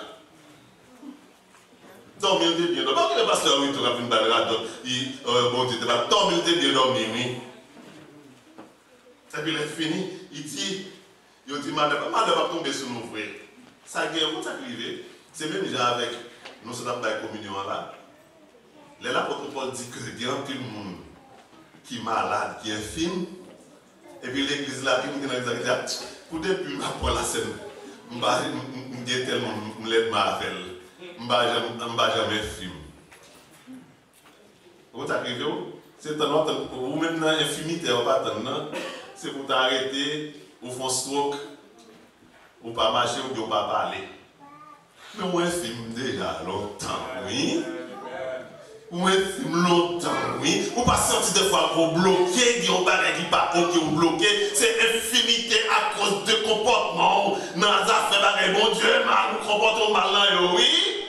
Dormir, il est bien dormi. Pourquoi le pasteur est lancé là? Bon Dieu, dormir, il est bien dormi, oui. Et puis il est fini, il dit, il dit, madame, madame va tomber sur nous, frère. Ça guerre, comment ça arrive? C'est même déjà avec nous sommes dans la communion là. l'apôtre Paul dit que il y a un peu de monde qui est malade, qui est infime, et puis l'église là, qui nous dit, pour depuis ma pour la scène, je ne suis tellement l'aide ma appel, je ne suis jamais infime. Vous t'arrivez où? C'est ou même dans l'infimité, c'est pour t'arrêter, ou faire stroke, ou pas marcher, ou pas parler. Mais moi, infime déjà longtemps, oui. Moi, infime longtemps, oui. Ou pas sentir des fois qu'on bloqué, qui ont pas qui pas ok ou bloqué, c'est infimité à cause de comportement. Dans les affaires, bon Dieu, nous comportons mal là, oui.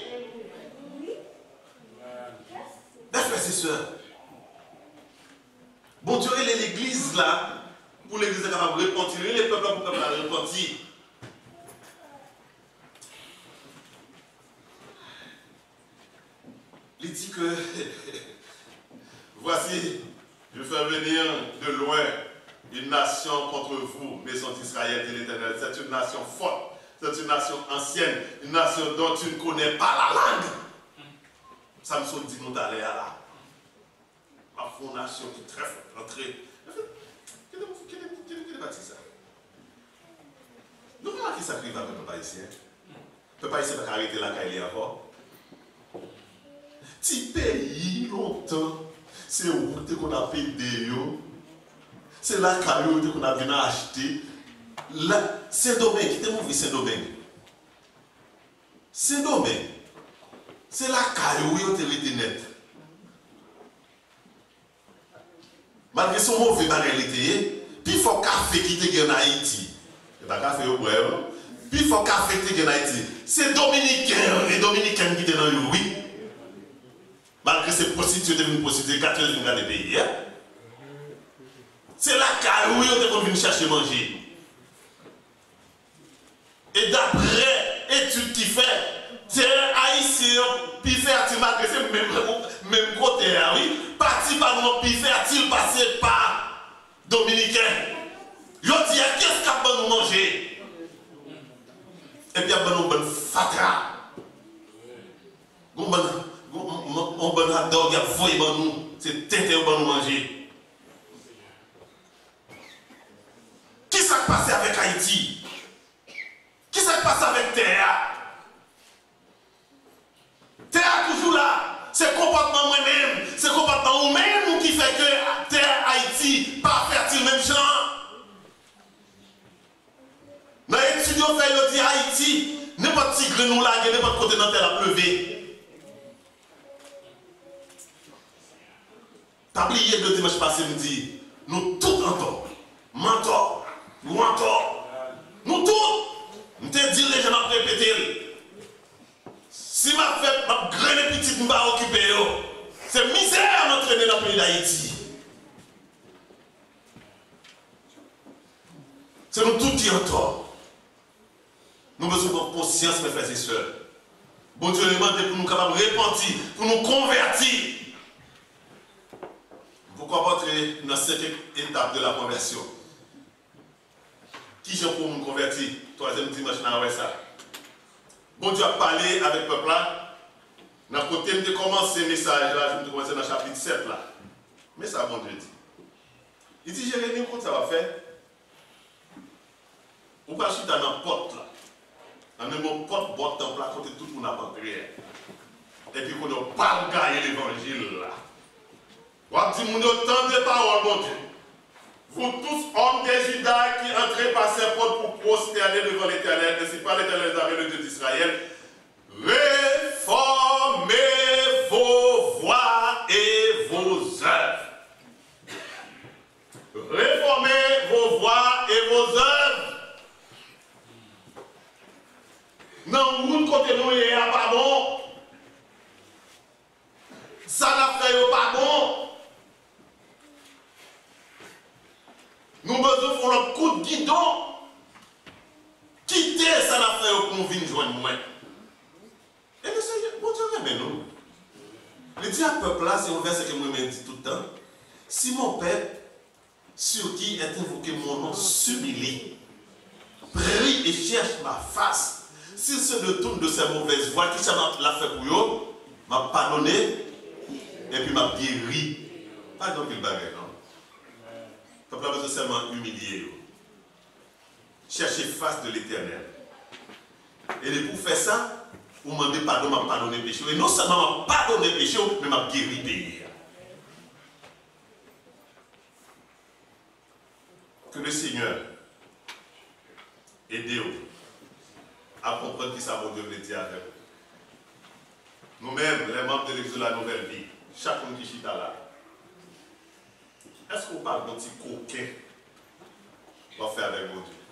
Mes frères et sœurs, bon Dieu, il est l'église là, pour l'église capable de repentir, il est le peuple pour capable de repentir. Il dit que, voici, je fais venir de loin une nation contre vous, maison d'Israël, dit l'Éternel. C'est une nation forte, c'est une nation ancienne, une nation dont tu ne connais pas la langue. Samson dit nous d'aller à là. Ma fondation qui est très forte, entrée. Quel est bâti ça? Nous voyons qui s'accrive avec le peuple haïtien. Le peuple haïtien va arrêter la caille encore. Si pays longtemps, c'est où qu'on a payé, c'est la caille qu'on a venu acheter. Saint-Domingue, qui était mauvais Saint-Domingue? Saint-Domingue. C'est la caille où il était net. Malgré son mauvais bagage, puis il faut café qui était en Haïti. C'est pas café au bois. Puis il faut café qui était en Haïti. C'est Dominicain, les Dominicains qui étaient dans le oui. Malgré ces prostituées devenues prostituées, quatre-vingts des pays. C'est la caille où il était venu chercher manger. Et d'après l'étude qui fait, c'est haïtien, puis fertile, malgré c'est même, même côté, oui, parti par nous, puis fertile, passé par Dominicain. Je dis, qu'est-ce qu'on va nous manger? Et puis, on va nous faire fatra. On va nous faire dog, on va nous, c'est tête, on va nous manger. Qui s'est passé avec Haïti? Qui s'est passé avec Terre? Terre toujours là, c'est comportement moi-même, c'est comportement nous-mêmes qui fait que Terre Haïti, pas fertile même genre. Dans l'étude, on fait, on dit Haïti, n'importe qui grenou là, n'importe côté dans terre a pleuvé. T'as oublié le dimanche passé, me dit, nous tous en tort, mentor, nous en tort, nous tous, nous te dit les gens à répéter. Si ma fête, ma grande petite ne va occuper, c'est misère à m'entraîner dans le pays d'Haïti. C'est nous tous qui en tort. Nous avons besoin de conscience, mes frères et sœurs. Bon Dieu nous demande pour nous capables de repentir, pour nous convertir. Pourquoi entrer dans cette étape de la conversion? Qui j'ai pour nous convertir? Troisième dimanche, on a ça. Bon Dieu a parlé avec le peuple là. Dans le côté de commencer le message là, je vais commencer dans le chapitre sept là. Mais ça, bon Dieu dit. Il dit, Jérémie, comment ça va faire? Ou pas chuter dans la porte là. Dans le mot porte, botte dans la côté tout le monde a pas prière. Et puis qu'on n'a pas gagné l'évangile là. On a dit, mon Dieu, tant de paroles, mon Dieu. Vous tous, hommes des Judas, qui entrez par ces portes pour prosterner devant l'Éternel, ainsi par l'Éternel le Dieu d'Israël, réformez vos voies et vos œuvres. Réformez vos voies et vos œuvres. Non, vous côté nous, il n'y a pas bon. Ça n'a fait pas bon. Nous besoin de faire un coup de guidon. Quitter ça n'a fait pour nous venir joindre moi. Et le Seigneur, bon Dieu, mais nous. Le dit à peuple là, c'est un verset que moi me dis tout le temps. Si mon peuple, sur qui est invoqué mon nom, s'humilie, prie et cherche ma face, s'il se détourne de ses mauvaises voies, qui ça l'a fait pour eux, m'a pardonné et puis m'a guéri. Pas dans le bagage, non? Peuple a besoin seulement humilier. Chercher face de l'Éternel. Et pour faire ça, vous demandez pardon, m'a pardonné le péché. Et non seulement m'a pardonné le péché, mais m'a guéri péché. Que le Seigneur aide-vous à comprendre qui ça va Dieu veut dire avec vous. Nous-mêmes, les membres de l'Église de la Nouvelle Vie, chacun qui chita là, est-ce qu'on parle d'un petit coquin qu'on va faire avec mon Dieu?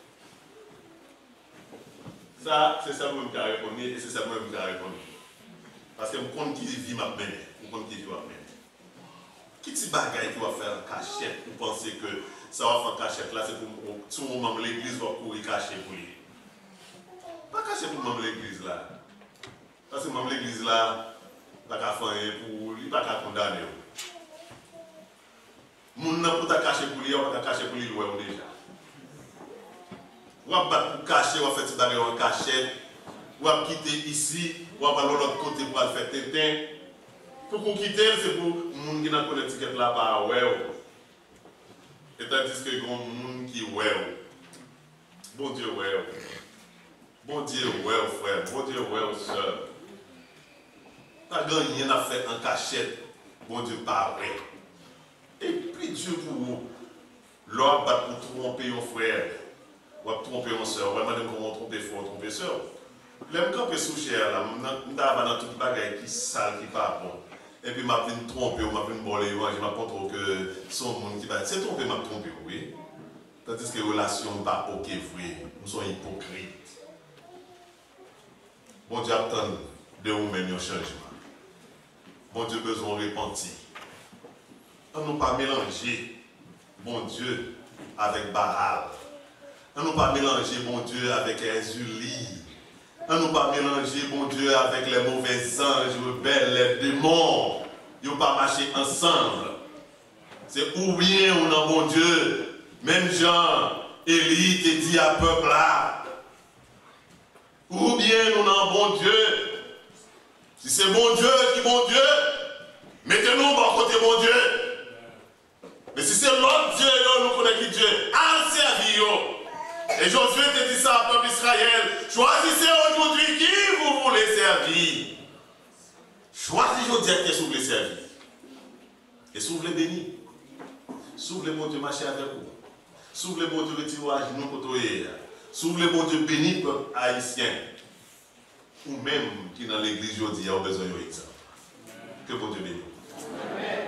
Ça, c'est ça moi qui a répondu et c'est ça moi qui a répondu. Parce que je compte qui vit ma mère, je compte qui vit ma mère. Qui petit bagaille qui va faire en cachette pour penser que ça va faire en cachette là, c'est pour tout le monde l'église va courir caché pour lui. Pas caché pour le l'église là. Parce que même l'église là, pas qu'à faire pour lui, pas qu'à condamner. Moun nan pou ta caché pour lui, on va cacher pour lui loin déjà. On va battre pour cacher, on va faire des bagages en cachette. On va quitter ici, on va aller de l'autre côté pour aller faire tétin. Pour qu'on quitte, c'est pour les gens qui n'ont pas l'étiquette là par ouais. Et tandis que les gens qui ouais. Bon Dieu, ouais. Bon Dieu, ouais, frère. Bon Dieu, ouais, soeur. Pas de rien à faire en cachette. Bon Dieu, pas vrai. Et puis Dieu pour vous, l'homme va pour tromper un frère, ou tromper une soeur, vraiment comment tromper frère, tromper soeur. L'aime camper sous cher là, on a dans toute bagaille qui sale, qui pas bon. Et puis m'a venu tromper, m'a venu voler, je m'apprends que son monde qui va, c'est tromper, m'a trompé, oui. Tandis que les relations pas ok vrai, nous sommes hypocrites. Bon Dieu attend de vous-même un changement. Bon Dieu besoin de repentir. On ne pas mélanger bon Dieu avec Baal. On ne pas mélanger bon Dieu avec Ezuli. On ne pas mélanger bon Dieu avec les mauvais anges, rebelles, les démons. Ils ne pas marcher ensemble. C'est ou bien on a bon Dieu. Même Jean, Élie te dit à peuple là. Ou bien on a un bon Dieu. Si c'est bon Dieu qui est bon Dieu, mettez-nous bon côté bon Dieu. Mais si c'est l'autre Dieu, nous connaissons qui Dieu, à servir. Et Josué te dit ça au peuple Israël. Choisissez aujourd'hui qui vous voulez servir. Choisissez aujourd'hui qui vous voulez servir. Et si vous voulez bénir, si vous voulez bon Dieu marcher avec vous, si vous voulez bon Dieu retirer à genoux côtoyer, si vous voulez bon Dieu bénir le peuple haïtien, ou même qui dans l'église aujourd'hui a besoin d'un exemple. Que bon Dieu bénisse. Amen.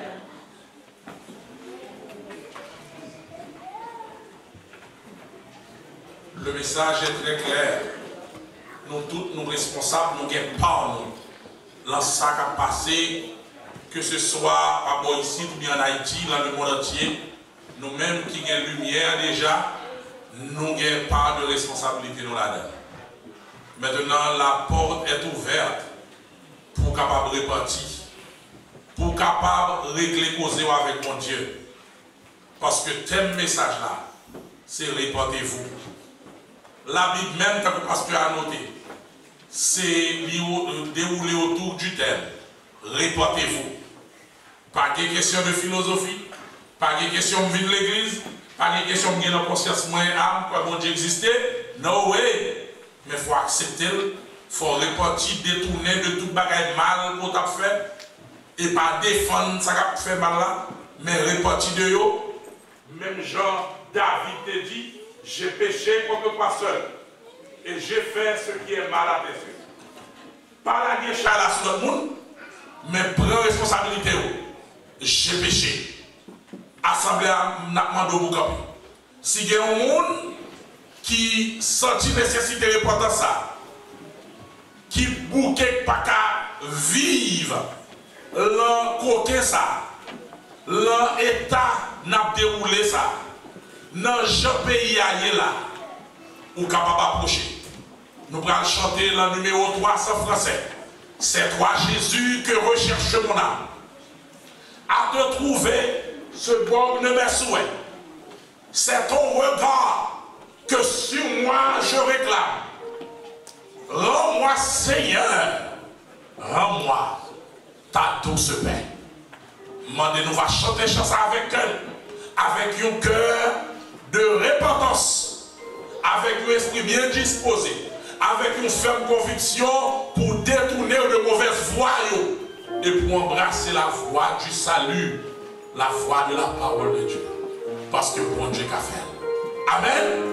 Le message est très clair. Nous tous, nous responsables, nous n'avons pas dans ce qui a passé, que ce soit à ici ou bien en Haïti, dans le monde entier. Nous-mêmes qui avons lumière déjà, nous n'avons pas de responsabilité dans là-dedans. Maintenant, la porte est ouverte pour capable de repartir, pour capable de régler causer avec mon Dieu. Parce que tel message là, c'est répandez-vous. La Bible même, comme le pasteur a noté, c'est dérouler autour du thème. Répandez-vous. Pas de question de philosophie, pas de question de vie de l'église, pas de question de la conscience moins âme, quoi bon Dieu existait. No way. Mais il faut accepter, il faut repartir, détourner de tout bagaille mal qu'on a fait, et pas défendre ça qu'on a fait mal là, mais repartir de yo. Même Jean, David te dit, j'ai péché contre toi seul, et j'ai fait ce qui est mal à tes yeux. Pas la guerre sur le monde, mais prends responsabilité. J'ai péché. Assemblée à Nakmando Boukapi. Si il y a un monde qui sentit nécessité de répondre ça, qui bouquet pas qu'à vivre, l'un côté ça, l'un état n'a déroulé ça, dans le pays là, ou capable d'approcher. Nous allons chanter le numéro trois cents français. C'est toi Jésus que recherche mon âme. À te trouver ce borne de mes souhaits. C'est ton regard que sur moi je réclame. Rends-moi Seigneur, rends-moi ta douce paix. Mandez nous va chanter chanson avec elle, avec un cœur de repentance, avec un esprit bien disposé, avec une ferme conviction pour détourner de mauvaises voies et pour embrasser la voie du salut, la voie de la parole de Dieu. Parce que bon Dieu qu'a fait. Amen.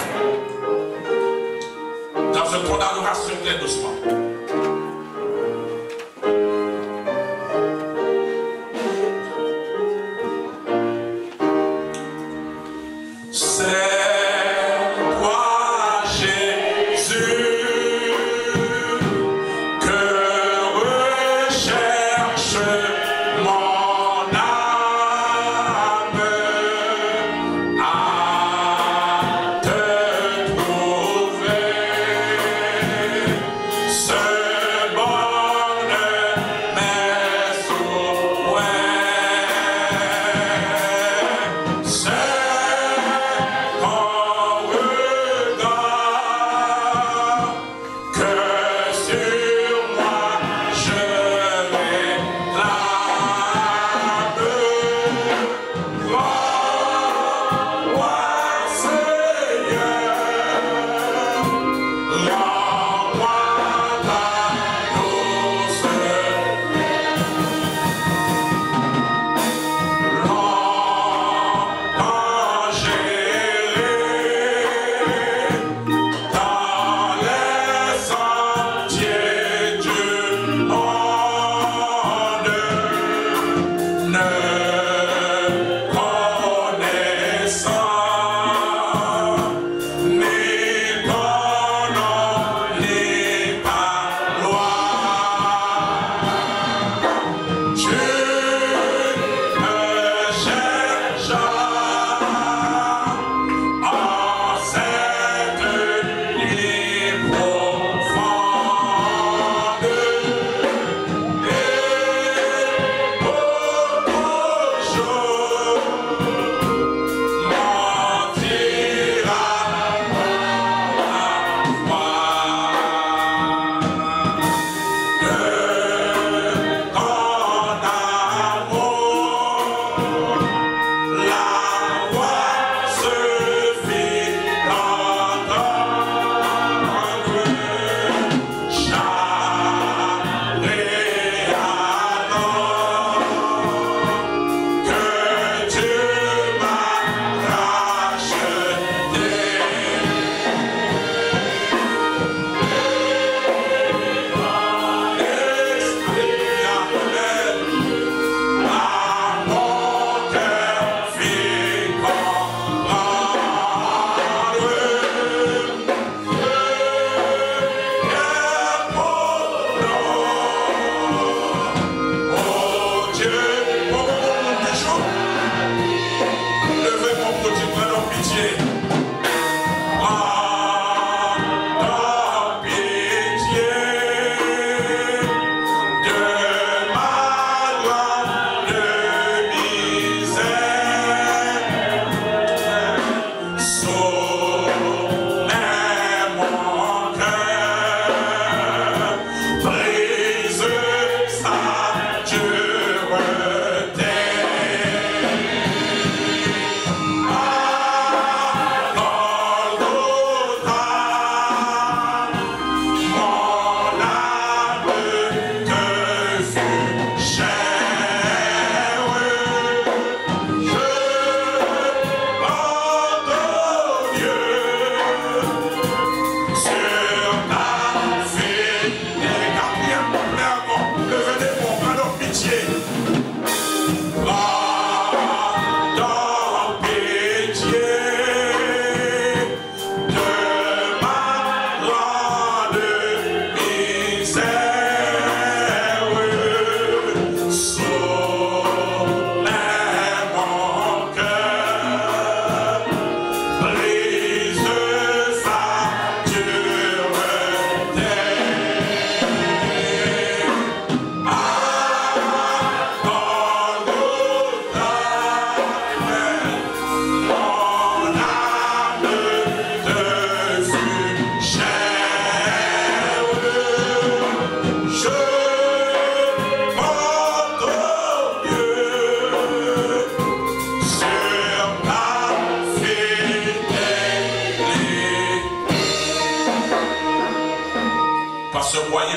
Dans un ton d'adoration très doucement. Sir.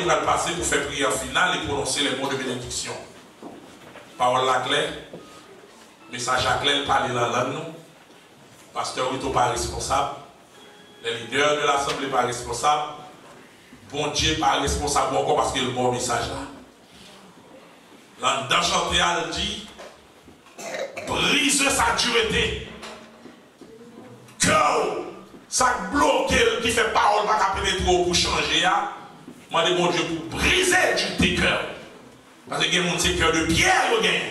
nous allons passer pour faire prière finale et prononcer les mots de bénédiction. Parole la clé, message à clé, parler dans la langue, nous. Pasteur Rito pas responsable, les leaders de l'Assemblée pas responsable, bon Dieu pas responsable encore parce qu'il y a le bon message là. Dans chanté, elle dit, brise sa dureté. Que ça bloque qui fait parole pas qu'à pénétrer pour changer. Moi, je demande Dieu pour briser tes cœurs. Parce que les gens ont cœur de pierre.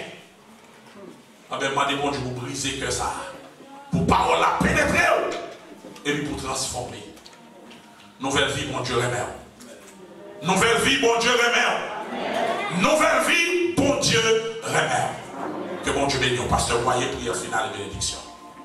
Je demande Dieu pour briser que ça. Pour parole la pénétrer. Et puis pour transformer. Nouvelle vie, mon Dieu, remet. Nouvelle vie, bon Dieu, remet. Nouvelle vie, bon Dieu, remet. Que bon Dieu bénisse. Pasteur, voyez prière finale et bénédiction.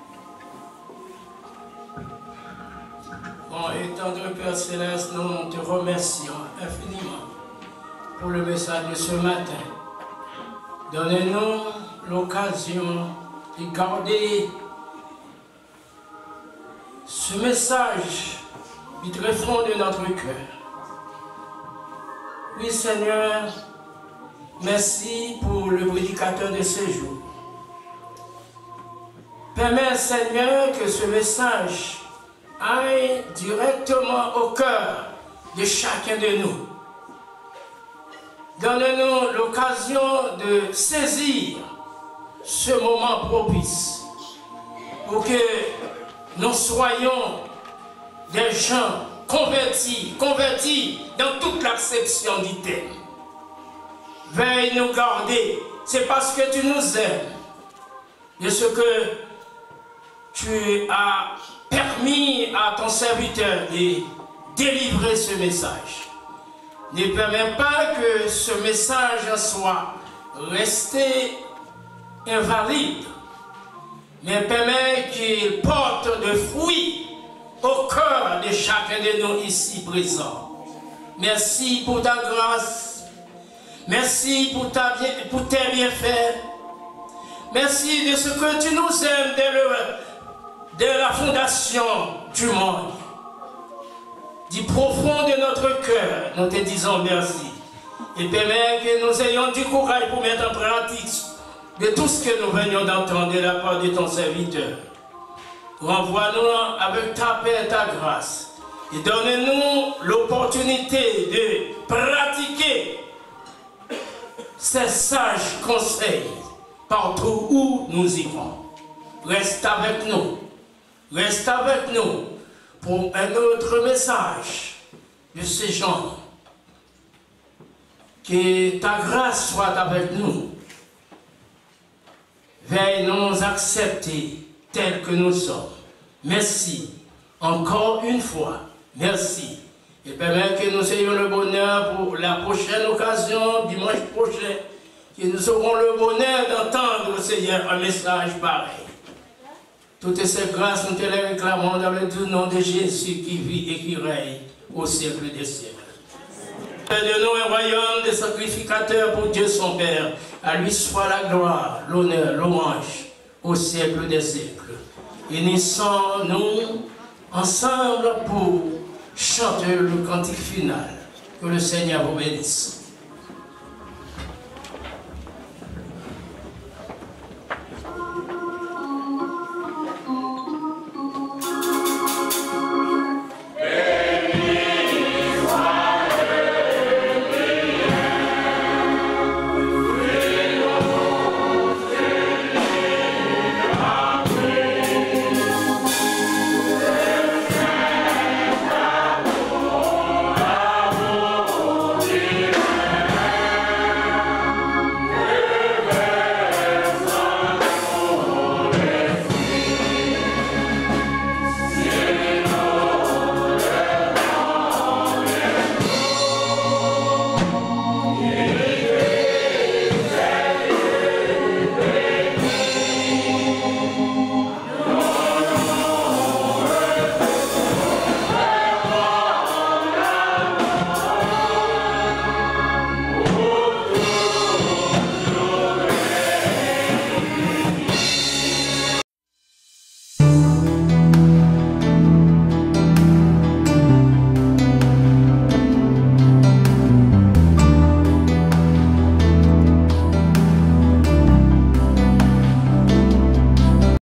Bon, et tendre Père Céleste, nous te remercions infiniment pour le message de ce matin. Donnez-nous l'occasion de garder ce message du très fond de notre cœur. Oui, Seigneur, merci pour le prédicateur de ce jour. Permets, Seigneur, que ce message aille directement au cœur de chacun de nous. Donne-nous l'occasion de saisir ce moment propice pour que nous soyons des gens convertis, convertis dans toute l'acception du thème. Veuille nous garder, c'est parce que tu nous aimes, de ce que tu as permis à ton serviteur de délivrer ce message. Ne permets pas que ce message soit resté invalide, mais permets qu'il porte de fruits au cœur de chacun de nous ici présents. Merci pour ta grâce, merci pour, ta, pour tes bienfaits, merci de ce que tu nous aimes dès le de la fondation du monde. Du profond de notre cœur, nous te disons merci. Et permets que nous ayons du courage pour mettre en pratique de tout ce que nous venions d'entendre de la part de ton serviteur. Renvoie-nous avec ta paix et ta grâce. Et donne-nous l'opportunité de pratiquer ces sages conseils partout où nous irons. Reste avec nous. Reste avec nous pour un autre message de ce genre. Que ta grâce soit avec nous. Veuille nous accepter tels que nous sommes. Merci. Encore une fois, merci. Et permets que nous ayons le bonheur pour la prochaine occasion, dimanche prochain, que nous aurons le bonheur d'entendre, Seigneur, un message pareil. Toutes ces grâces, nous te les réclamons dans le doux nom de Jésus qui vit et qui règne au siècle des siècles. Fais de nous un royaume de sacrificateurs pour Dieu son Père. À lui soit la gloire, l'honneur, l'hommage au siècle des siècles. Unissons-nous ensemble pour chanter le cantique final. Que le Seigneur vous bénisse.